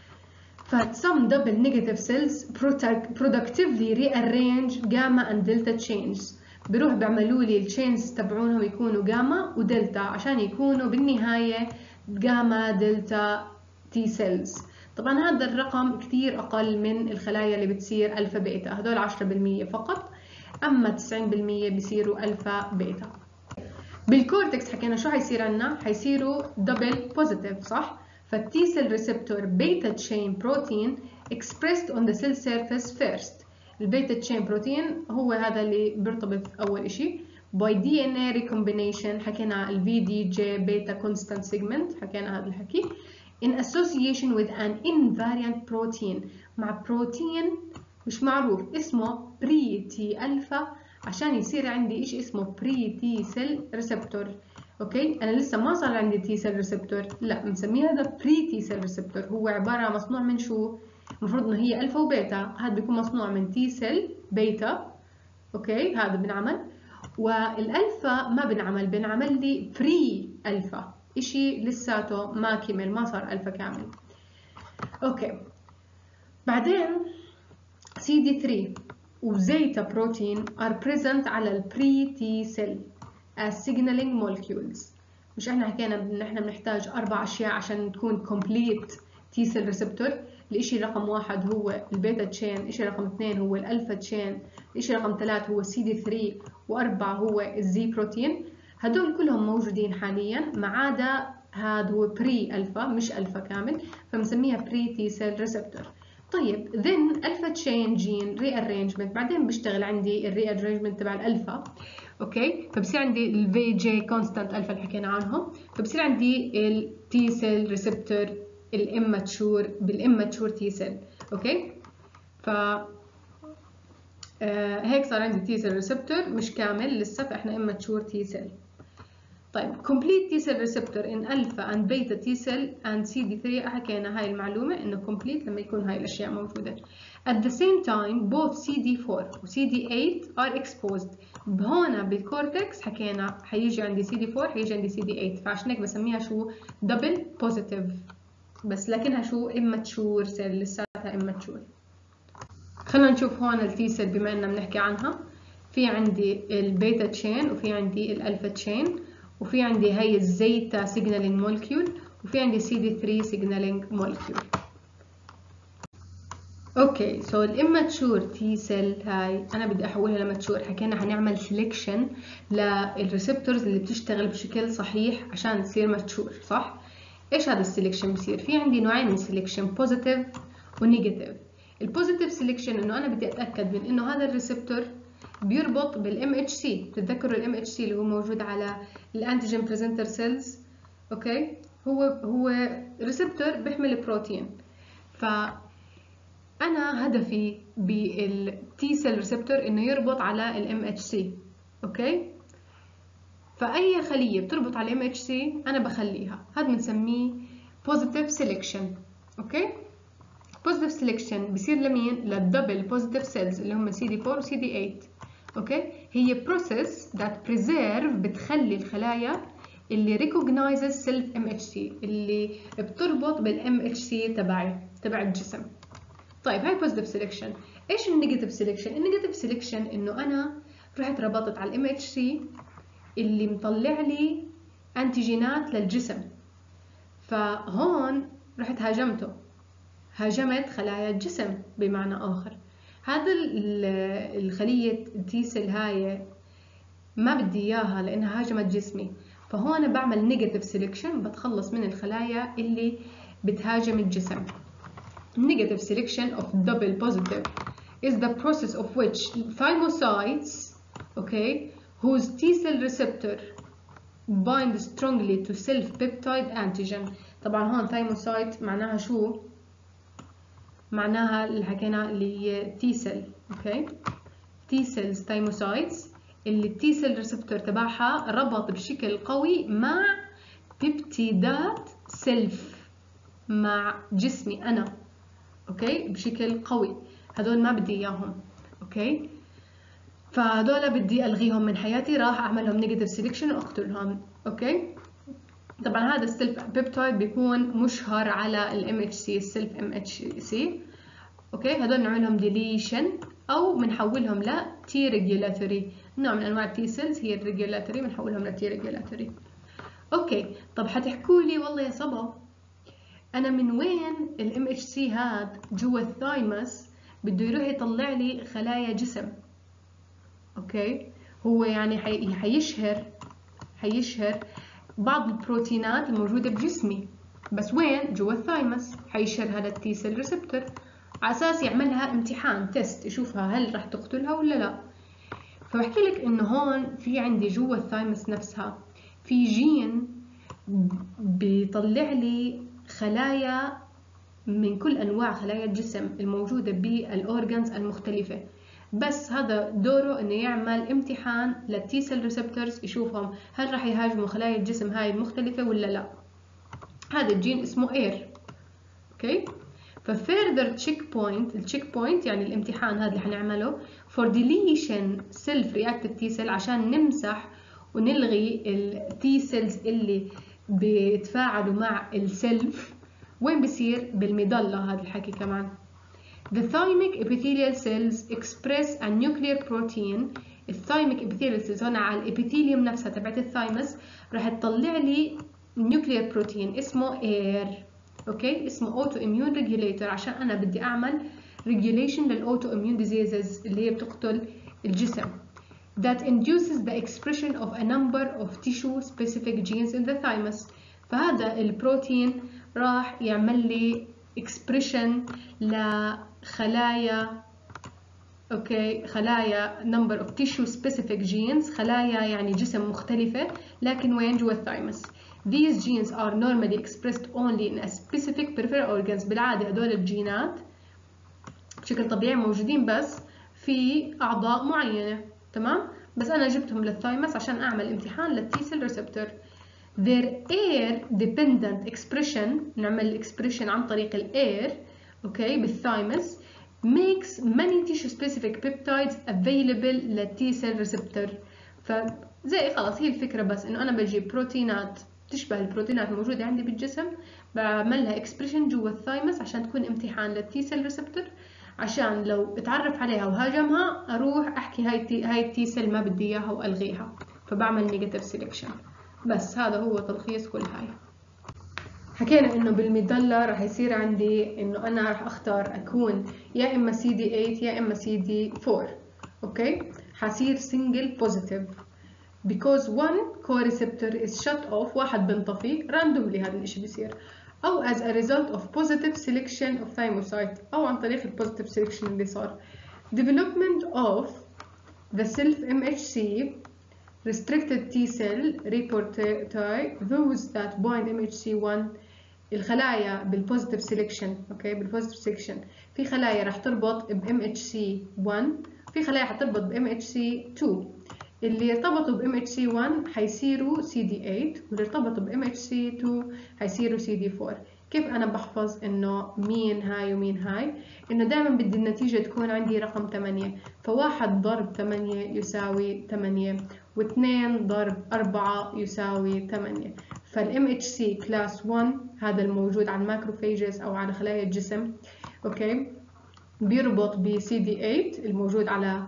ف some double negative cells productively rearrange gamma and delta chains. بروح بيعملوا لي التشينز تبعونهم يكونوا جاما ودلتا عشان يكونوا بالنهاية جاما دلتا تي سيلز. طبعا هذا الرقم كثير أقل من الخلايا اللي بتصير ألفا بيتا، هدول عشرة بالمية فقط، أما تسعين بالمية بيصيروا ألفا بيتا. بالكورتكس حكينا شو حيصير عنا؟ حيصيروا دبل بوزيتيف صح؟ فالتي سيل ريسبتور بيتا تشين بروتين expressed on the cell surface first. البيتا تشين بروتين هو هذا اللي بيرتبط أول إشي by دي إن إيه recombination، حكينا ال في دي جي beta constant segment، حكينا هذا الحكي in association with an invariant protein، مع بروتين مش معروف اسمه بري تي ألفا، عشان يصير عندي إشي اسمه بري تي سيل ريسبتور. اوكي، انا لسه ما صار عندي تي سيل ريسبتور، لا بنسميه هذا بري تي سيل ريسبتور. هو عباره مصنوع من شو؟ المفروض انه هي الفا وبيتا، هذا بيكون مصنوع من تي سيل بيتا. اوكي، هذا بنعمل، والالفا ما بنعمل، بنعمل لي بري الفا، اشي لساته ما كمل، ما صار الفا كامل. اوكي، بعدين سي دي ثلاثة وزيتا بروتين are present على البري تي سيل as signaling molecules. مش احنا حكينا ان احنا بنحتاج اربع اشياء عشان تكون complete T cell receptor؟ الاشي رقم واحد هو البيتا تشين، الاشي رقم اثنين هو الالفا تشين، الاشي رقم ثلاثة هو سي دي ثلاثة، واربعة هو الزي بروتين. هدول كلهم موجودين حاليا ما عدا هذا هو بري الفا مش الفا كامل، فبنسميها بري تي سيل ريسبتور. طيب then الفا تشين جين ري ارينجمنت، بعدين بيشتغل عندي الري ارينجمنت تبع الالفا. اوكي، فبصير عندي الفي جي كونستانت الفا اللي حكينا عنهم، فبصير عندي التي سيل ريسبتور الاماتشور بالاماتشور تي سيل. اوكي، ف آه هيك صار عندي تي سيل ريسبتور مش كامل لسه، فاحنا اماتشور تي سيل. طيب complete T cell receptor in alpha and beta T cell and سي دي ثلاثة حكينا هاي المعلومة إنه complete لما يكون هاي الأشياء موجودة. At the same time both سي دي أربعة و سي دي ثمانية are exposed. هنا بالكورتكس حكينا حيجي عندي سي دي أربعة حيجي عندي سي دي ثمانية، فعشان هيك بسميها شو double positive، بس لكنها شو immature cell، لساتها immature. خلينا نشوف هون التي سيل بما إننا بنحكي عنها. في عندي البيتا تشين وفي عندي الألفا تشين، وفي عندي هاي الزيتا سيجنالينج مولكيول، وفي عندي سي دي ثلاثة سيجنالينج مولكيول. اوكي سو الاماتشور تي سيل هاي انا بدي احولها لماتشور. حكينا حنعمل سيلكشن للريسبتورز اللي بتشتغل بشكل صحيح عشان تصير ماتشور، صح؟ ايش هذا السيلكشن بصير؟ في عندي نوعين من السيلكشن، بوزيتيف ونيجاتيف. البوزيتيف سيلكشن انه انا بدي اتاكد من انه هذا الريسبتور بيربط بالام اتش سي. بتتذكروا الام اتش سي اللي هو موجود على الانتيجين بريزنتر سيلز. اوكي هو هو ريسبتور بيحمل بروتين. ف انا هدفي بالتي سيل ريسبتور انه يربط على الام اتش سي. اوكي فاي خليه بتربط على الام اتش سي انا بخليها. هذا بنسميه بوزيتيف سيلكشن. اوكي بوزيتيف سيلكشن بصير لمين؟ للدبل بوزيتيف سيلز اللي هم سي دي فور وسي دي ثمانية. اوكي هي بروسيس ذات بريزيرف بتخلي الخلايا اللي recognizes self ام اتش سي اللي بتربط بالام اتش سي تبعي تبع الجسم. طيب هاي بوزيتيف سيلكشن. ايش النيجاتيف سيلكشن؟ النيجاتيف سيلكشن انه انا رحت ربطت على الام اتش سي اللي مطلع لي انتيجينات للجسم، فهون رحت هاجمته، هاجمت خلايا الجسم بمعنى اخر. هذا الخليه التي سيل هاي ما بدي اياها لانها هاجمت جسمي، فهون بعمل نيجاتيف سيلكشن، بتخلص من الخلايا اللي بتهاجم الجسم. Negative selection of double positive is the process of which thymocytes, okay, whose T cell receptor bind strongly to self-peptide antigen. طبعا هون thymocyte معناها شو؟ معناها اللي حكينا اللي هي T cell، okay. T cells thymocytes اللي T cell receptor تبعها ربط بشكل قوي مع بيبتيدات سيلف، مع جسمي أنا. اوكي بشكل قوي. هدول ما بدي اياهم. اوكي فهدول بدي الغيهم من حياتي، راح اعملهم نيجاتيف سيلكشن واقتلهم. اوكي طبعا هذا السيلف بيبتايد بيكون مشهر على الام اتش سي، السيلف ام اتش سي. اوكي هدول نعملهم ديليشن او بنحولهم ل تي ريجولاتوري. نوع من انواع التي سيلز هي الريجولاتوري، بنحولهم ل تي ريجولاتوري. اوكي طب حتحكوا لي والله يا صبا انا من وين الام اتش سي هاد جوا الثايمس بده يروح يطلع لي خلايا جسم؟ اوكي هو يعني حي... حيشهر حيشهر بعض البروتينات الموجوده بجسمي، بس وين؟ جوا الثايمس. حيشهر هذا التي سيل ريسبتور على اساس يعملها امتحان تيست يشوفها هل راح تقتلها ولا لا. فبحكي لك انه هون في عندي جوا الثايمس نفسها في جين بيطلع لي خلايا من كل انواع خلايا الجسم الموجوده بالاورجنز المختلفه، بس هذا دوره انه يعمل امتحان للتي سيل ريسبتورز يشوفهم هل راح يهاجموا خلايا الجسم هاي المختلفه ولا لا. هذا الجين اسمه اير. اوكي ففيرذر تشيك بوينت، التشيك بوينت يعني الامتحان هذا اللي حنعمله فور ديليشن سيلف رياكتيف تي سيل عشان نمسح ونلغي التي سيلز اللي بيتفاعلوا مع السيلف. وين بصير؟ بالمظلة. هذا الحكي كمان the thymic epithelial cells express a nuclear protein. الثايميك epithelial cells هون على الابيثيليوم نفسها تبعت الثايمس راح تطلع لي nuclear protein اسمه اير. اوكي اسمه auto immune regulator عشان انا بدي اعمل regulation للاوتو immune diseases اللي هي بتقتل الجسم. that induces the expression of a number of tissue specific genes in the thymus. فهذا البروتين راح يعمل لي expression لخلايا اوكي خلايا number of tissue specific genes، خلايا يعني جسم مختلفة لكن وين؟ جوا الثايمس. These genes are normally expressed only in a specific peripheral organs. بالعادة هدول الجينات بشكل طبيعي موجودين بس في أعضاء معينة، تمام؟ بس أنا جبتهم للثايمس عشان أعمل امتحان للتي سيل ريسبتور. Their air dependent expression، نعمل expression عن طريق الاير اوكي بالثايمس makes many tissue specific peptides available للتي سيل ريسبتور. فزي خلاص هي الفكرة، بس إنه أنا بجيب بروتينات تشبه البروتينات الموجودة عندي بالجسم بعملها expression جوا الثايمس عشان تكون امتحان للتي سيل ريسبتور، عشان لو اتعرف عليها وهاجمها اروح احكي هاي التي هاي التي سيل ما بدي اياها والغيها، فبعمل نيجاتيف سيلكشن. بس هذا هو تلخيص كل هاي. حكينا انه بالميدلا راح يصير عندي انه انا راح اختار اكون يا اما سي دي ثمانية يا اما سي دي أربعة. اوكي، حصير single positive because one co-receptor is shut off، واحد بنطفي randomly، هذا الاشي بيصير، او as a result of positive selection of thymocyte، او عن طريق ال positive selection اللي صار. development of the self M H C restricted T cell repertoire those that bind M H C one. الخلايا بالبوزيتيف سيلكشن، اوكي، بالبوزيتيف سيلكشن في خلايا راح تربط ب M H C one، في خلايا حتربط ب M H C two. اللي ارتبطوا ب M H C one حيصيروا C D eight، واللي ارتبطوا ب M H C two حيصيروا C D four. كيف انا بحفظ انه مين هاي ومين هاي؟ انه دائما بدي النتيجة تكون عندي رقم ثمانية، فواحد ضرب ثمانية يساوي ثمانية، واثنين ضرب أربعة يساوي ثمانية. فال M H C class one هذا الموجود على الماكروفيجز او على خلايا الجسم، اوكي، بيربط ب C D eight الموجود على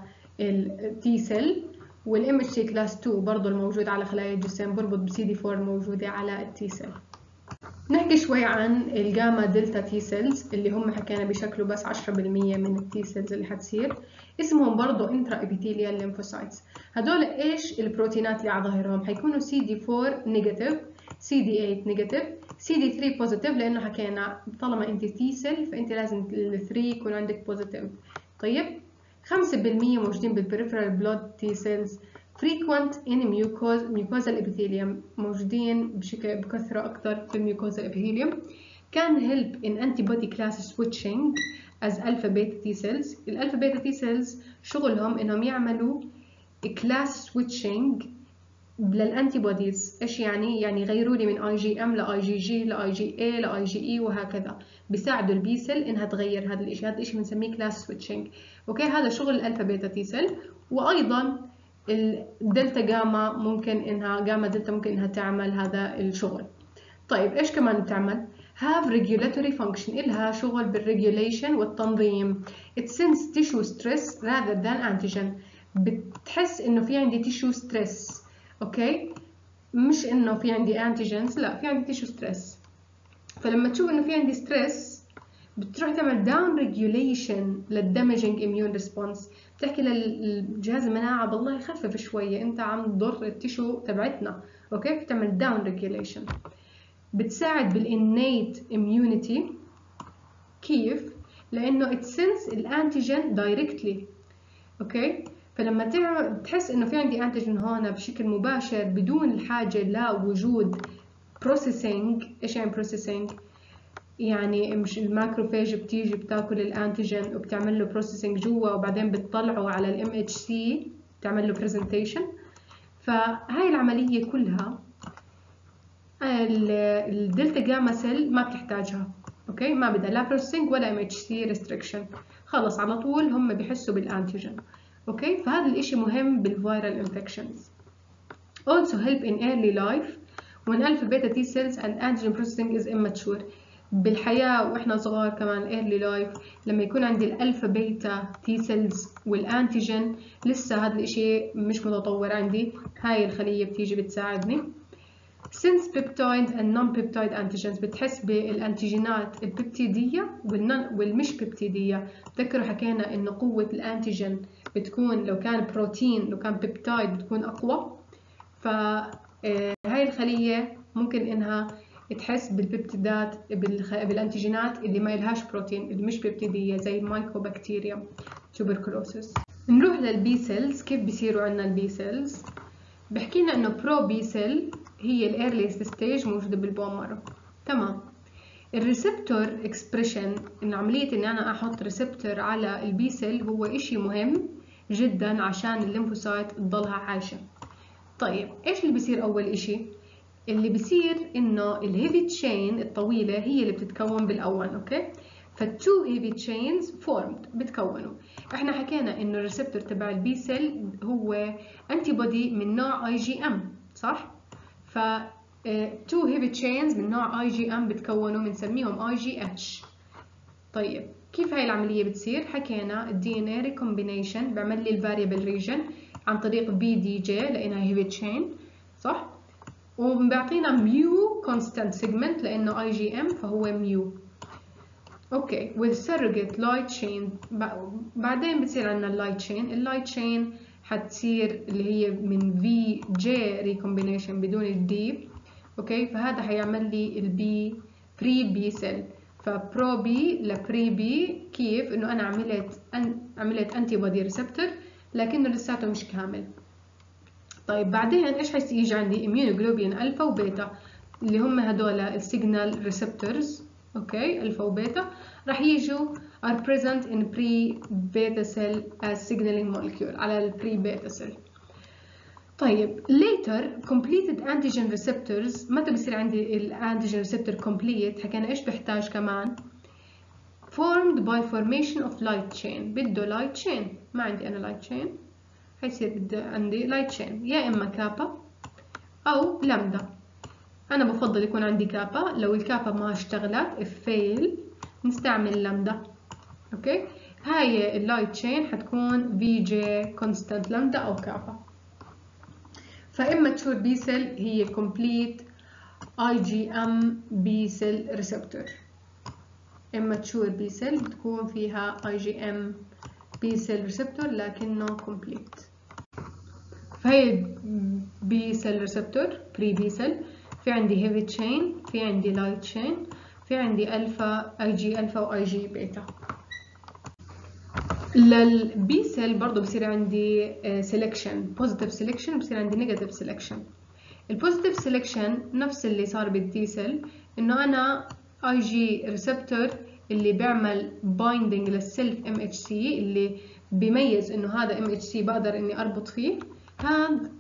ال T cell، وال M H C class two برضه الموجود على خلايا الجسم بربط ب C D four الموجودة على ال T cell. نحكي شوي عن الجاما دلتا تي سيلز اللي هم حكينا بشكله بس عشرة بالمية من التي سيلز اللي حتصير. اسمهم برضه انترا ابيثيليال ليمفوسايتس. هدول ايش البروتينات اللي على ظاهرهم؟ حيكونوا C D four نيجاتيف، C D eight نيجاتيف، C D three بوزيتيف، لانه حكينا طالما انت تي سيل فانت لازم ال ثري يكون عندك بوزيتيف. طيب خمسة بالمية موجودين بالبريفرال بلود تي سيلز frequent in mucosal epithelium، موجودين بشكل بكثرة أكثر في الميوكوزا epithelium. can help in antibody class switching as alpha beta T cells. الألفا بيتا T cells شغلهم إنهم يعملوا class switching للأنتيبوديز. إيش يعني؟ يعني يغيروا لي من I G M ل I G G ل I G A ل I G E وهكذا، بيساعدوا البي سيل إنها تغير هذا الإشي. هذا الإشي بنسميه class switching. أوكي، هذا شغل الألفا بيتا T cell. وأيضا الدلتا جاما ممكن انها جاما دلتا ممكن انها تعمل هذا الشغل. طيب ايش كمان بتعمل؟ have regulatory function، إلها شغل بالregulation والتنظيم. it sends tissue stress rather than antigen. بتحس انه في عندي tissue stress، اوكي، مش انه في عندي antigens، لا، في عندي tissue stress. فلما تشوف انه في عندي stress بتروح تعمل down regulation للدامجينج immune response، بتحكي للجهاز المناعة بالله يخفف شوية، انت عم تضر التشو تبعتنا، اوكي، بتعمل down regulation. بتساعد بالinnate immunity. كيف؟ لانه it sends الانتيجين directly، اوكي، فلما تحس انه في عندي انتيجين هون بشكل مباشر بدون الحاجة لوجود processing. ايش يعني processing؟ يعني مش الماكروفاج بتيجي بتاكل الانتيجين وبتعمل له بروسيسنج جوا وبعدين بتطلعه على الام اتش سي بتعمل له برزنتيشن. فهاي العمليه كلها الدلتا جاما سيل ما بتحتاجها، اوكي، ما بدها لا بروسيسنج ولا ام اتش سي ريستريكشن، خلص على طول هم بيحسوا بالانتيجين، اوكي. فهذا الاشي مهم بالفيرال انفكشنز. also help in early life when alpha beta T cells and antigen processing is immature. بالحياة واحنا صغار كمان early life لما يكون عندي الالفا بيتا تي سيلز والانتيجين لسه هذا الاشي مش متطور عندي، هاي الخلية بتيجي بتساعدني. since peptide and non-peptide antigens، بتحس بالانتيجينات البيبتيدية والمش بيبتيدية. تذكروا حكينا انه قوة الانتيجين بتكون لو كان بروتين، لو كان بيبتايد بتكون اقوى. فهاي الخلية ممكن انها تحس بالبيبتيدات بالانتيجينات اللي ما لهاش بروتين، اللي مش بيبتيدية، زي المايكوبكتيريا توبركلوسيس. نروح للبي سيلز. كيف بيصيروا عندنا البي سيلز؟ بحكي لنا انه برو بي سيل هي الايرليست ستيج موجوده بالبون مارو، تمام. الريسبتور اكسبريشن، ان عمليه اني انا احط ريسبتور على البي سيل هو اشي مهم جدا عشان الليمفوسايت تضلها عايشه. طيب ايش اللي بيصير؟ اول اشي اللي بيصير انه الهيفي تشين الطويله هي اللي بتتكون بالاول، اوكي، فالتو هيفي تشينز فورمد بتكونوا. احنا حكينا انه الريسبتور تبع البي سيل هو انتي بودي من نوع اي جي ام، صح؟ ف تو هيفي تشينز من نوع اي جي ام بتكونوا، بنسميهم اي جي اتش. طيب كيف هاي العمليه بتصير؟ حكينا الدي ان اي ريكومبينيشن بيعمل لي الفاريبل ريجن عن طريق بي دي جي لانها هيفي تشين، صح؟ وبيعطينا ميو constant segment لأنه اي جي ام فهو ميو. اوكي with surrogate light chain بعدين بتصير عندنا اللايت chain. اللايت chain حتصير اللي هي من في جي recombination بدون الدي. اوكي فهذا حيعمل لي البي بري بي سيل. فبرو بي لبري بي كيف انه انا عملت أن عملت انتي بودي ريسبتور لكنه لساته مش كامل. طيب بعدين ايش حيجي عندي؟ immunoglobulin الفا وبيتا اللي هم هدول السيجنال ريسبتورز. اوكي الفا وبيتا راح يجوا are present in pre beta cell as signaling molecule على البري بيتا سيل. طيب later completed antigen receptors متى بصير عندي الانتيجين receptor complete؟ حكينا ايش بحتاج كمان؟ formed by formation of light chain. بده light chain. ما عندي انا light chain حيصير بدي عندي light chain يا اما كابا او لامدا. انا بفضل يكون عندي كابا. لو الكابا ما اشتغلت if fail نستعمل لامدا. اوكي هاي اللايت chain حتكون في جي constant لامدا او كابا. فإماتشور بي سيل هي complete اي جي ام بي سيل ريسبتور. immature بي سيل بتكون فيها اي جي ام بي سيل ريسبتور لكنه complete. فهي بي سيل ريسبتور بري بي سيل. في عندي هيفي تشين، في عندي لايت تشين، في عندي الفا اي جي الفا واي جي بيتا. للبي سيل برضه بصير عندي سيلكشن بوزيتيف سيلكشن بصير عندي نيجاتيف سيلكشن. البوزيتيف سيلكشن نفس اللي صار بالتي سيل انه انا اي جي ريسبتور اللي بيعمل بايندينج للسيلف ام اتش سي اللي بيميز انه هذا ام اتش سي بقدر اني اربط فيه. هذا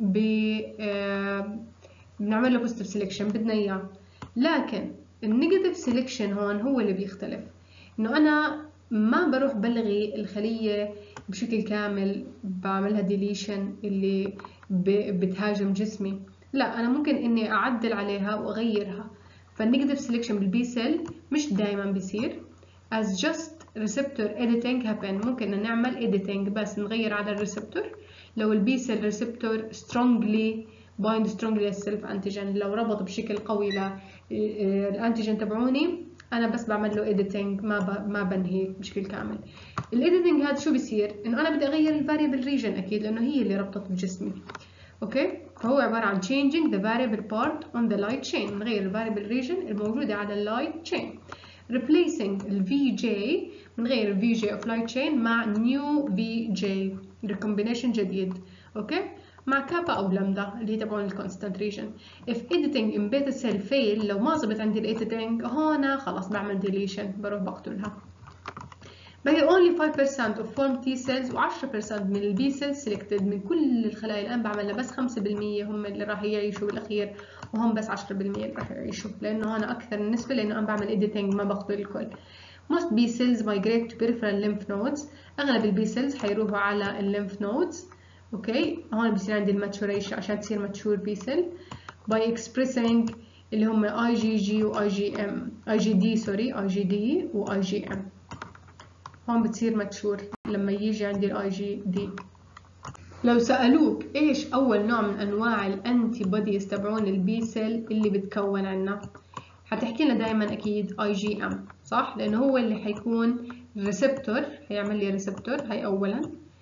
بنعمل له بوزيتيف سيلكشن بدنا اياه. لكن النيجاتيف سيلكشن هون هو اللي بيختلف انه انا ما بروح بلغي الخلية بشكل كامل بعملها ديليشن اللي بتهاجم جسمي. لا انا ممكن اني اعدل عليها واغيرها. فالنيجاتيف سيلكشن بالبي سيل مش دائما بيصير as just receptor editing happen. ممكن نعمل editing بس نغير على الريسبتور. لو البي سيل ريسبتور strongly bind strongly للسيلف انتيجين لو ربط بشكل قوي للانتيجين تبعوني انا بس بعمل له editing ما ب... ما بنهي بشكل كامل. الايديتنج هذا شو بيصير؟ انه انا بدي اغير الفاريبل ريجن اكيد لانه هي اللي ربطت بجسمي. اوكي فهو عباره عن changing the variable part on the light chain. نغير الفاريبل ريجن الموجوده على اللايت chain. replacing ال في جي بنغير ال في جي of light chain مع new في جي recombination جديد. اوكي مع كابا او لامدا اللي هي تبعون الكونستانت ريجن. if editing in beta cell fail لو ما زبط عندي الايديتنج هون خلاص بعمل deletion بروح بقتلها. باقي only five percent of formed T cells و ten percent من ال B cells selected. من كل الخلايا الان بعمل بس خمسة بالمية هم اللي راح يعيشوا بالاخير وهم بس عشرة بالمية اللي راح يعيشوا لانه هون اكثر النسبه لانه انا بعمل editing ما بقتل الكل. most B cells migrate to peripheral lymph nodes. اغلب ال B cells حيروحوا على ال lymph nodes. اوكي هون بصير عندي الماتوريشن عشان تصير ماتشور بي سيل by expressing اللي هم اي جي جي و اي جي ام اي جي دي سوري اي جي دي و اي جي ام. هون بتصير ماتشور لما يجي عندي الاي جي دي. لو سألوك ايش اول نوع من انواع الانتي بوديز تبعون البي سيل اللي بتكون عنا حتحكي لنا دائما اكيد اي جي ام صح لانه هو اللي حيكون ريسبتور هيعمل لي ريسبتور. هاي اولا.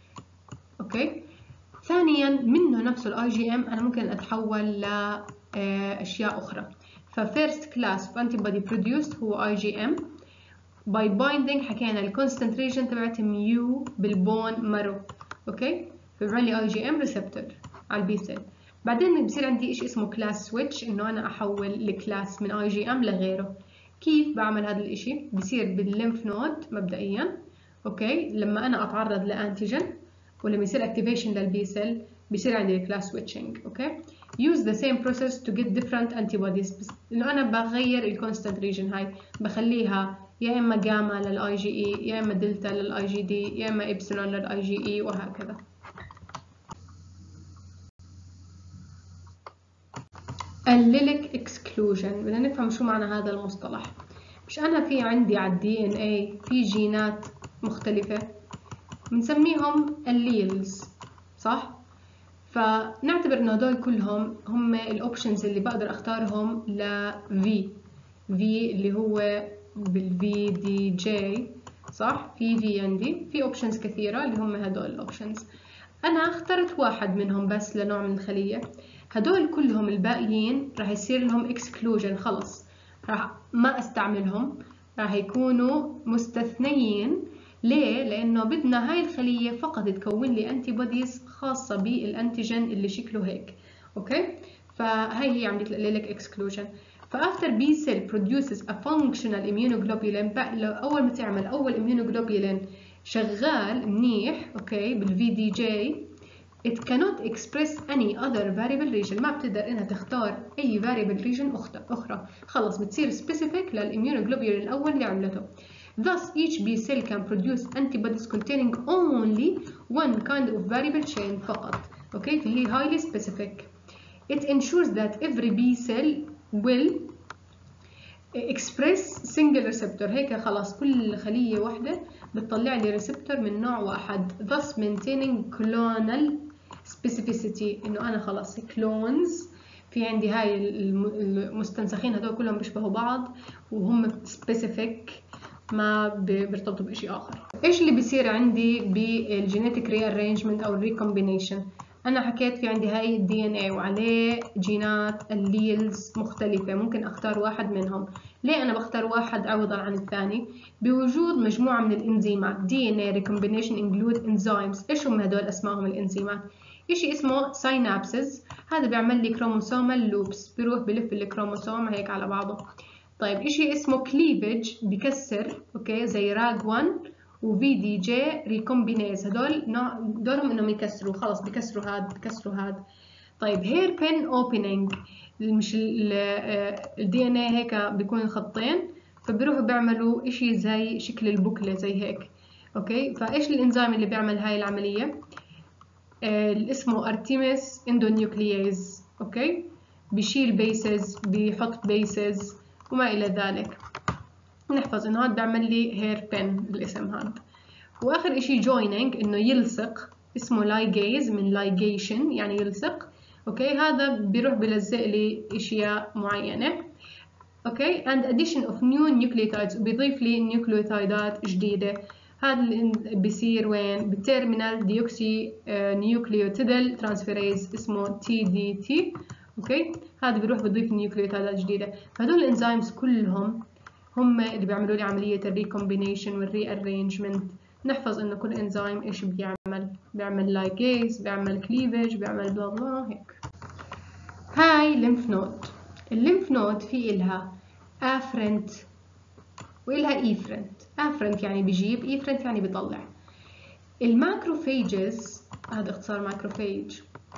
اوكي ثانيا منه نفسه الاي جي ام انا ممكن اتحول لاشياء اخرى. ففيرست كلاس اوف انتي بودي بروديوسد هو اي جي ام باي بايندينج. حكينا الكونسنتريشن تبعت ميو بالبون مارو. اوكي فبيعمل لي اي جي ام ريسبتور على البي سيل. بعدين بصير عندي شيء اسمه كلاس سويتش انه انا احول الكلاس من اي جي ام لغيره. كيف بعمل هذا الاشي؟ بصير بالليمف نود مبدئيا. اوكي لما انا اتعرض لانتيجين ولما يصير activation للبي سيل بيصير عندي class switching. اوكي use the same process to get different antibodies. بس انه انا بغير الكونستانت ريجن هاي بخليها يا اما جاما للاي جي اي يا اما دلتا للاي جي دي يا اما ابسلون للاي جي اي وهكذا. allelic exclusion بدنا نفهم شو معنى هذا المصطلح. مش انا في عندي على الدي ان اي في جينات مختلفة بنسميهم alleles صح؟ فنعتبر انه هدول كلهم هم الاوبشنز اللي بقدر اختارهم ل V V اللي هو بال في دي جي، صح؟ في V عندي في اوبشنز كثيرة اللي هم هدول الاوبشنز. انا اخترت واحد منهم بس لنوع من الخلية، هدول كلهم الباقيين راح يصير لهم exclusion، خلص راح ما استعملهم، راح يكونوا مستثنيين. ليه؟ لأنه بدنا هاي الخلية فقط تكون لي أنتي بوديز خاصة بالأنتيجين اللي شكله هيك، أوكي؟ فهاي هي عم تلاقي لك exclusion. فafter B cell produces a functional immunoglobulin، أول ما تعمل أول immunoglobulin شغال منيح، أوكي، بال في دي جي، it cannot express any other variable region، ما بتقدر إنها تختار أي variable region أخرى، خلص بتصير specific للimmunoglobulin الأول اللي عملته. Thus, each B cell can produce antibodies containing only one kind of variable chain فقط. Okay, فهي highly specific. It ensures that every B cell will express single receptor. هيك خلاص كل خلية واحدة بتطلع لي receptor من نوع واحد. Thus, maintaining clonal specificity. إنه أنا خلاص clones في عندي هاي المستنسخين هدول كلهم بيشبهوا بعض وهم specific، ما بيرتبطوا بشيء آخر. إيش اللي بيصير عندي بالجينيتيك ريارينجمنت أو الريكومبينيشن؟ أنا حكيت في عندي هاي الدي إن إيه وعليه جينات الليلز مختلفة، ممكن أختار واحد منهم. ليه أنا بختار واحد عوضا عن الثاني؟ بوجود مجموعة من الإنزيمات. دي إن إيه recombination include enzymes. إيش هم هدول أسمائهم الإنزيمات؟ إشي اسمه ساينابسز، هذا بيعمل لي كروموسومال لوبس، بيروح بلف الكروموسوم هيك على بعضه. طيب إشي اسمه كليفج، بكسر، أوكي، زي راج واحد وفي دي جي ريكومبينيز، هدول نوع دورهم إنهم يكسروا، خلص بكسروا هاد بكسروا هاد. طيب هير بين اوبننج، مش الدي ان اي هيك بيكون خطين، فبيروحوا بيعملوا إشي زي شكل البوكلة زي هيك، أوكي. فإيش الإنزيم اللي بيعمل هاي العملية؟ اللي اسمه ارتيميس اندونيوكلييز، اوكي، بيشيل بيسز، بيحط بيسز وما الى ذلك. نحفظ انه هذا بيعمل لي هير بين الاسم هذا. واخر اشي جويننج، انه يلصق، اسمه لايجيز من لايجيشن يعني يلصق، اوكي. هذا بيروح بيلزق لي اشياء معينه، اوكي. and addition of new nucleotides، بيضيف لي نيوكليوتايدات جديده. هذا اللي بيصير وين؟ بالتيرمينال ديوكسي نيوكليوتيدال ترانسفيريز، اسمه تي دي تي، اوكي. هذا بيروح بيضيف نيوكليوتيدات جديده. فهدول الانزيمز كلهم هم اللي بيعملوا لي عمليه الريكومبينيشن والري ارينجمنت. نحفظ انه كل انزيم ايش بيعمل، بيعمل لايجيز، بيعمل كليفج، بيعمل بلا بلا هيك. هاي ليمف نود. الليمف نود في إلها افرنت وإلها ايفرنت. افرنت يعني بيجيب، ايفرنت يعني بيطلع. الماكروفيجز، هذا اختصار ماكروفيج،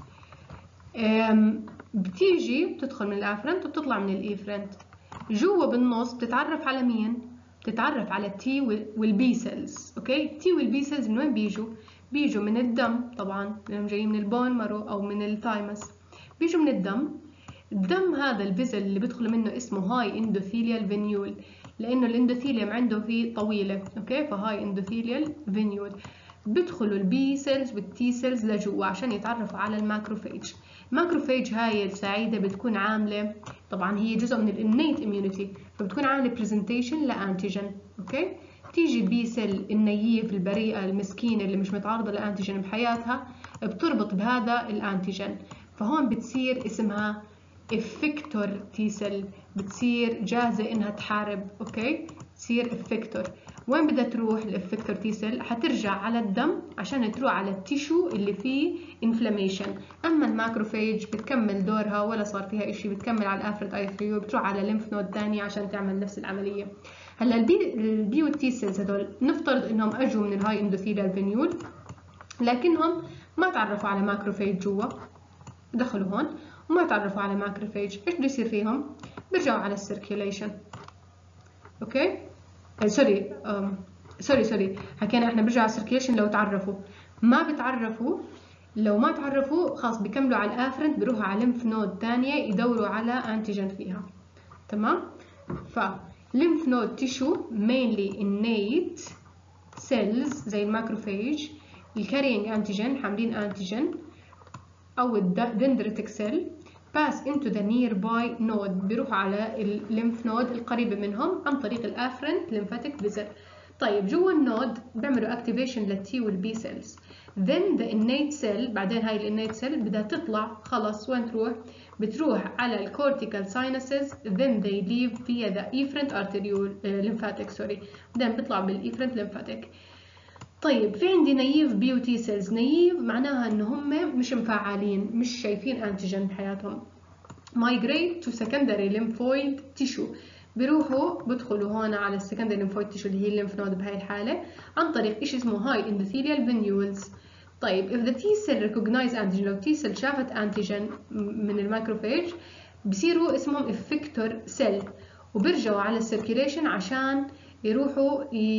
بتيجي بتدخل من الافرنت وبتطلع من الايفرنت. جوا بالنص بتتعرف على مين؟ بتتعرف على التي والبي سيلز، اوكي. التي والبي سيلز من وين بيجوا؟ بيجوا من الدم طبعا، لانهم جايين من البون مارو او من الثايمس، بيجوا من الدم. الدم هذا الفيزل اللي بيدخل منه اسمه هاي اندوثيليال فينيول، لانه الاندوثيليوم عنده فيه طويله، اوكي. فهاي اندوثيليال فينيول. بيدخلوا البي سيلز والتي سيلز لجوا عشان يتعرفوا على الماكروفيج. الماكروفيج هاي السعيده بتكون عامله، طبعا هي جزء من الانيت اميونيتي، فبتكون عامله برزنتيشن لانتيجين، اوكي. بتيجي البي سيل النييف البريئه المسكينه اللي مش متعرضه لانتيجين بحياتها، بتربط بهذا الانتيجين، فهون بتصير اسمها افكتور تي سيل، بتصير جاهزه انها تحارب، اوكي. تصير افكتور. وين بدها تروح الافكتور تي سيل؟ حترجع على الدم عشان تروح على التيشو اللي فيه انفلاميشن. اما الماكروفيج بتكمل دورها ولا صار فيها اشي، بتكمل على الافرنت اي ثري وبتروح على ليمف نود ثانيه عشان تعمل نفس العمليه. هلا البي البي والتي سيلز هدول نفترض انهم اجوا من الهاي اندوثيليال فينيول، لكنهم ما تعرفوا على ماكروفيج جوا، دخلوا هون وما تعرفوا على ماكروفيج. ايش بده يصير فيهم؟ بيرجعوا على السيركيوليشن، اوكي. سوري سوري سوري حكينا احنا بيرجعوا على السيركيوليشن لو تعرفوا. ما بتعرفوا، لو ما تعرفوا خلاص بيكملوا على الافرنت، بيروحوا على ليمف نود ثانيه يدوروا على انتيجين فيها، تمام. ف lymph node tissue mainly innate cells زي الماكروفيج الكارينج انتيجين، حاملين انتيجين، أو الدندريتك سيل pass into the nearby node، بيروحوا على الليمف نود القريبة منهم عن طريق الافرنت lymphatic vessel. طيب جوا النود بيعملوا activation للتي والبي cells. then the innate cell، بعدين هاي الانيت cell بدها تطلع خلص وين تروح؟ بتروح على الcortical sinuses then they leave via the efferent arteriole uh, lymphatic sorry then بيطلعوا بالefferent lymphatic. طيب في عندي نايف بي و تي سيلز. نايف معناها ان هم مش مفعلين، مش شايفين انتيجين بحياتهم. migrate to secondary lymphoid tissue، بيروحوا بدخلوا هون على السكندري lymphoid tissue اللي هي الليمف نود بهاي الحالة عن طريق إشي اسمه high endothelial venules. طيب if the T cell recognize antigen، لو T cell شافت انتيجين من الماكروفاج بصيروا اسمهم effector cell وبرجعوا على السيركيليشن عشان يروحوا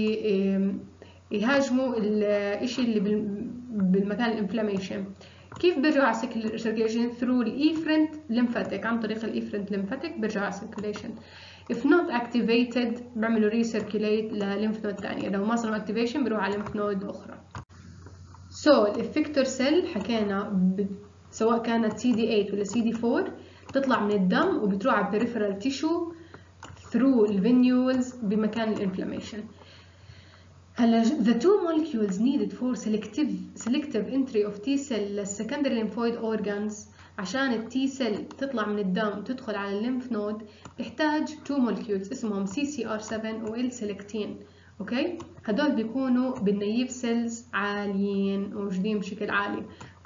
يهاجموا الاشي اللي بالمكان الانفلاميشن. كيف بيرجعوا على السيركيليشن؟ ثرو الافرنت lymphatic، عن طريق الافرنت lymphatic بيرجعوا على السيركيليشن. if not activated بيعملوا ريسيركيليت لليمف نود ثانيه، لو ما صار اكتيفيشن بيروح على ليمف نود اخرى. سو so, الافكتور سيل حكينا ب... سواء كانت سي دي ثمانية ولا سي دي أربعة بتطلع من الدم وبتروح على البريفرال تيشو ثرو الفينيولز بمكان الانفلاميشن. هلا the two molecules needed for selective selective entry of T cell للsecondary lymphoid organs عشان ال T cell تطلع من الدم وتدخل على الليمف نود بيحتاج two molecules اسمهم سي سي آر سبعة و L-selectin. اوكي، هدول بيكونوا بالنايف سيلز عاليين وموجودين بشكل عالي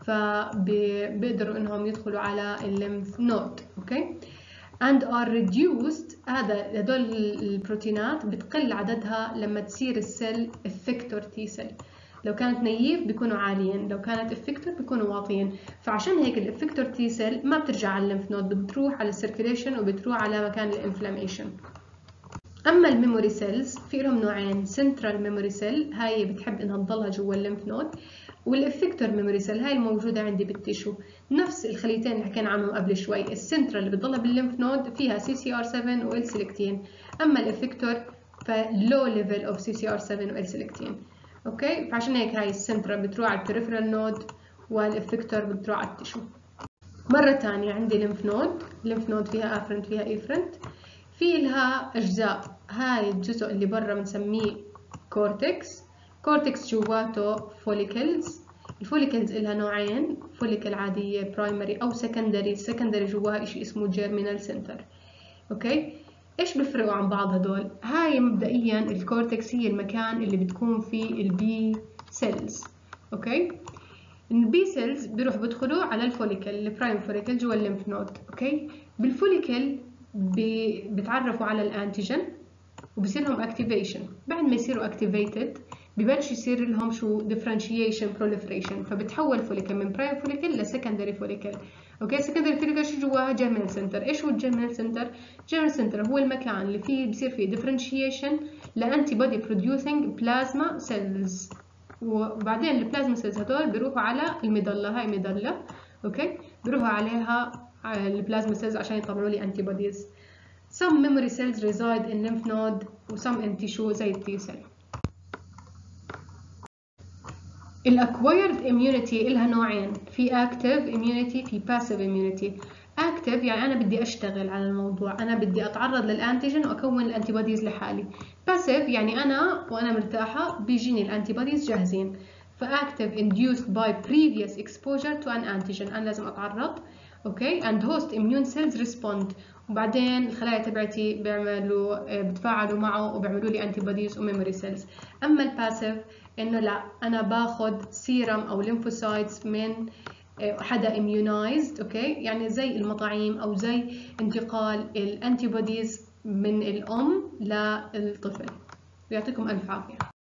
فبيقدروا انهم يدخلوا على الليمف نود. اوكي and are reduced، هذا هدول البروتينات بتقل عددها لما تصير السيل effector T cell. لو كانت نايف بيكونوا عاليين، لو كانت effector بيكونوا واطيين. فعشان هيك الeffector T cell ما بترجع على الليمف نود، بتروح على السيركيليشن وبتروح على مكان الانفلاميشن. اما الميموري سيلز في لهم نوعين، سنترال ميموري سيل هاي بتحب انها تضلها جوا الليمف نود، والافكتور ميموري سيل هاي الموجوده عندي بالتيشو. نفس الخليتين اللي حكينا عنهم قبل شوي، السنترال اللي بتضلها بالليمف نود فيها سي سي آر سبعة و L-selectin، اما الافكتور فلو ليفل اوف سي سي آر سبعة و L-selectin. اوكي، فعشان هيك هاي السنترال بتروح على البريفرال نود والافكتور بتروح على التيشو. مره ثانيه عندي ليمف نود، ليمف نود فيها افرنت فيها ايفرنت، في لها أجزاء. هاي الجزء اللي برا بنسميه كورتكس. كورتكس جواته فوليكلز. الفوليكلز إلها نوعين، فوليكل عادية برايمري أو سكندري. السكندري جواها إشي اسمه جيرمينال سنتر. أوكي، إيش بيفرقوا عن بعض هدول؟ هاي مبدئيا الكورتكس هي المكان اللي بتكون فيه البي سيلز. أوكي، البي سيلز بيروح بدخلوا على الفوليكل، البرايم فوليكل جوا الليمف نود. أوكي، بالفوليكل بيتعرفوا على الانتيجين وبصير لهم اكتيفيشن. بعد ما يصيروا اكتيفيتد ببلش يصير لهم شو ديفرنشيشن بروليفريشن، فبتحول فوليكل من برايم فوليكل لسكندري فوليكل. اوكي، سكندري فوليكل شو جواها؟ جيرمينال سنتر. ايش هو الجيرمينال سنتر؟ جيرمينال سنتر هو المكان اللي فيه بصير فيه ديفرنشيشن لانتي بودي بروديوسينج بلازما سيلز، وبعدين البلازما سيلز هدول بيروحوا على الميدلا. هاي ميدلا. اوكي، بيروحوا عليها البلازما سيلز عشان يطلعوا لي انتي بوديز. some memory cells reside in lymph node و some in tissue زي التي سيل. الاكوايرد immunity إلها نوعين، في active immunity في passive immunity. active يعني أنا بدي أشتغل على الموضوع، أنا بدي أتعرض للأنتيجين وأكون الأنتي بوديز لحالي. passive يعني أنا وأنا مرتاحة بيجيني الأنتي بوديز جاهزين. فactive induced by previous exposure to an antigen، أنا لازم أتعرض. اوكي، and host immune cells respond، وبعدين الخلايا تبعتي بيعملوا بتفاعلوا معه وبيعملوا لي انتي بوديز وميموري سيلز. اما الباسيف انه لا، انا باخذ سيرم او ليمفوسايتس من حدا immunized. اوكي، يعني زي المطاعيم او زي انتقال الانتي بوديز من الام للطفل. يعطيكم الف عافيه.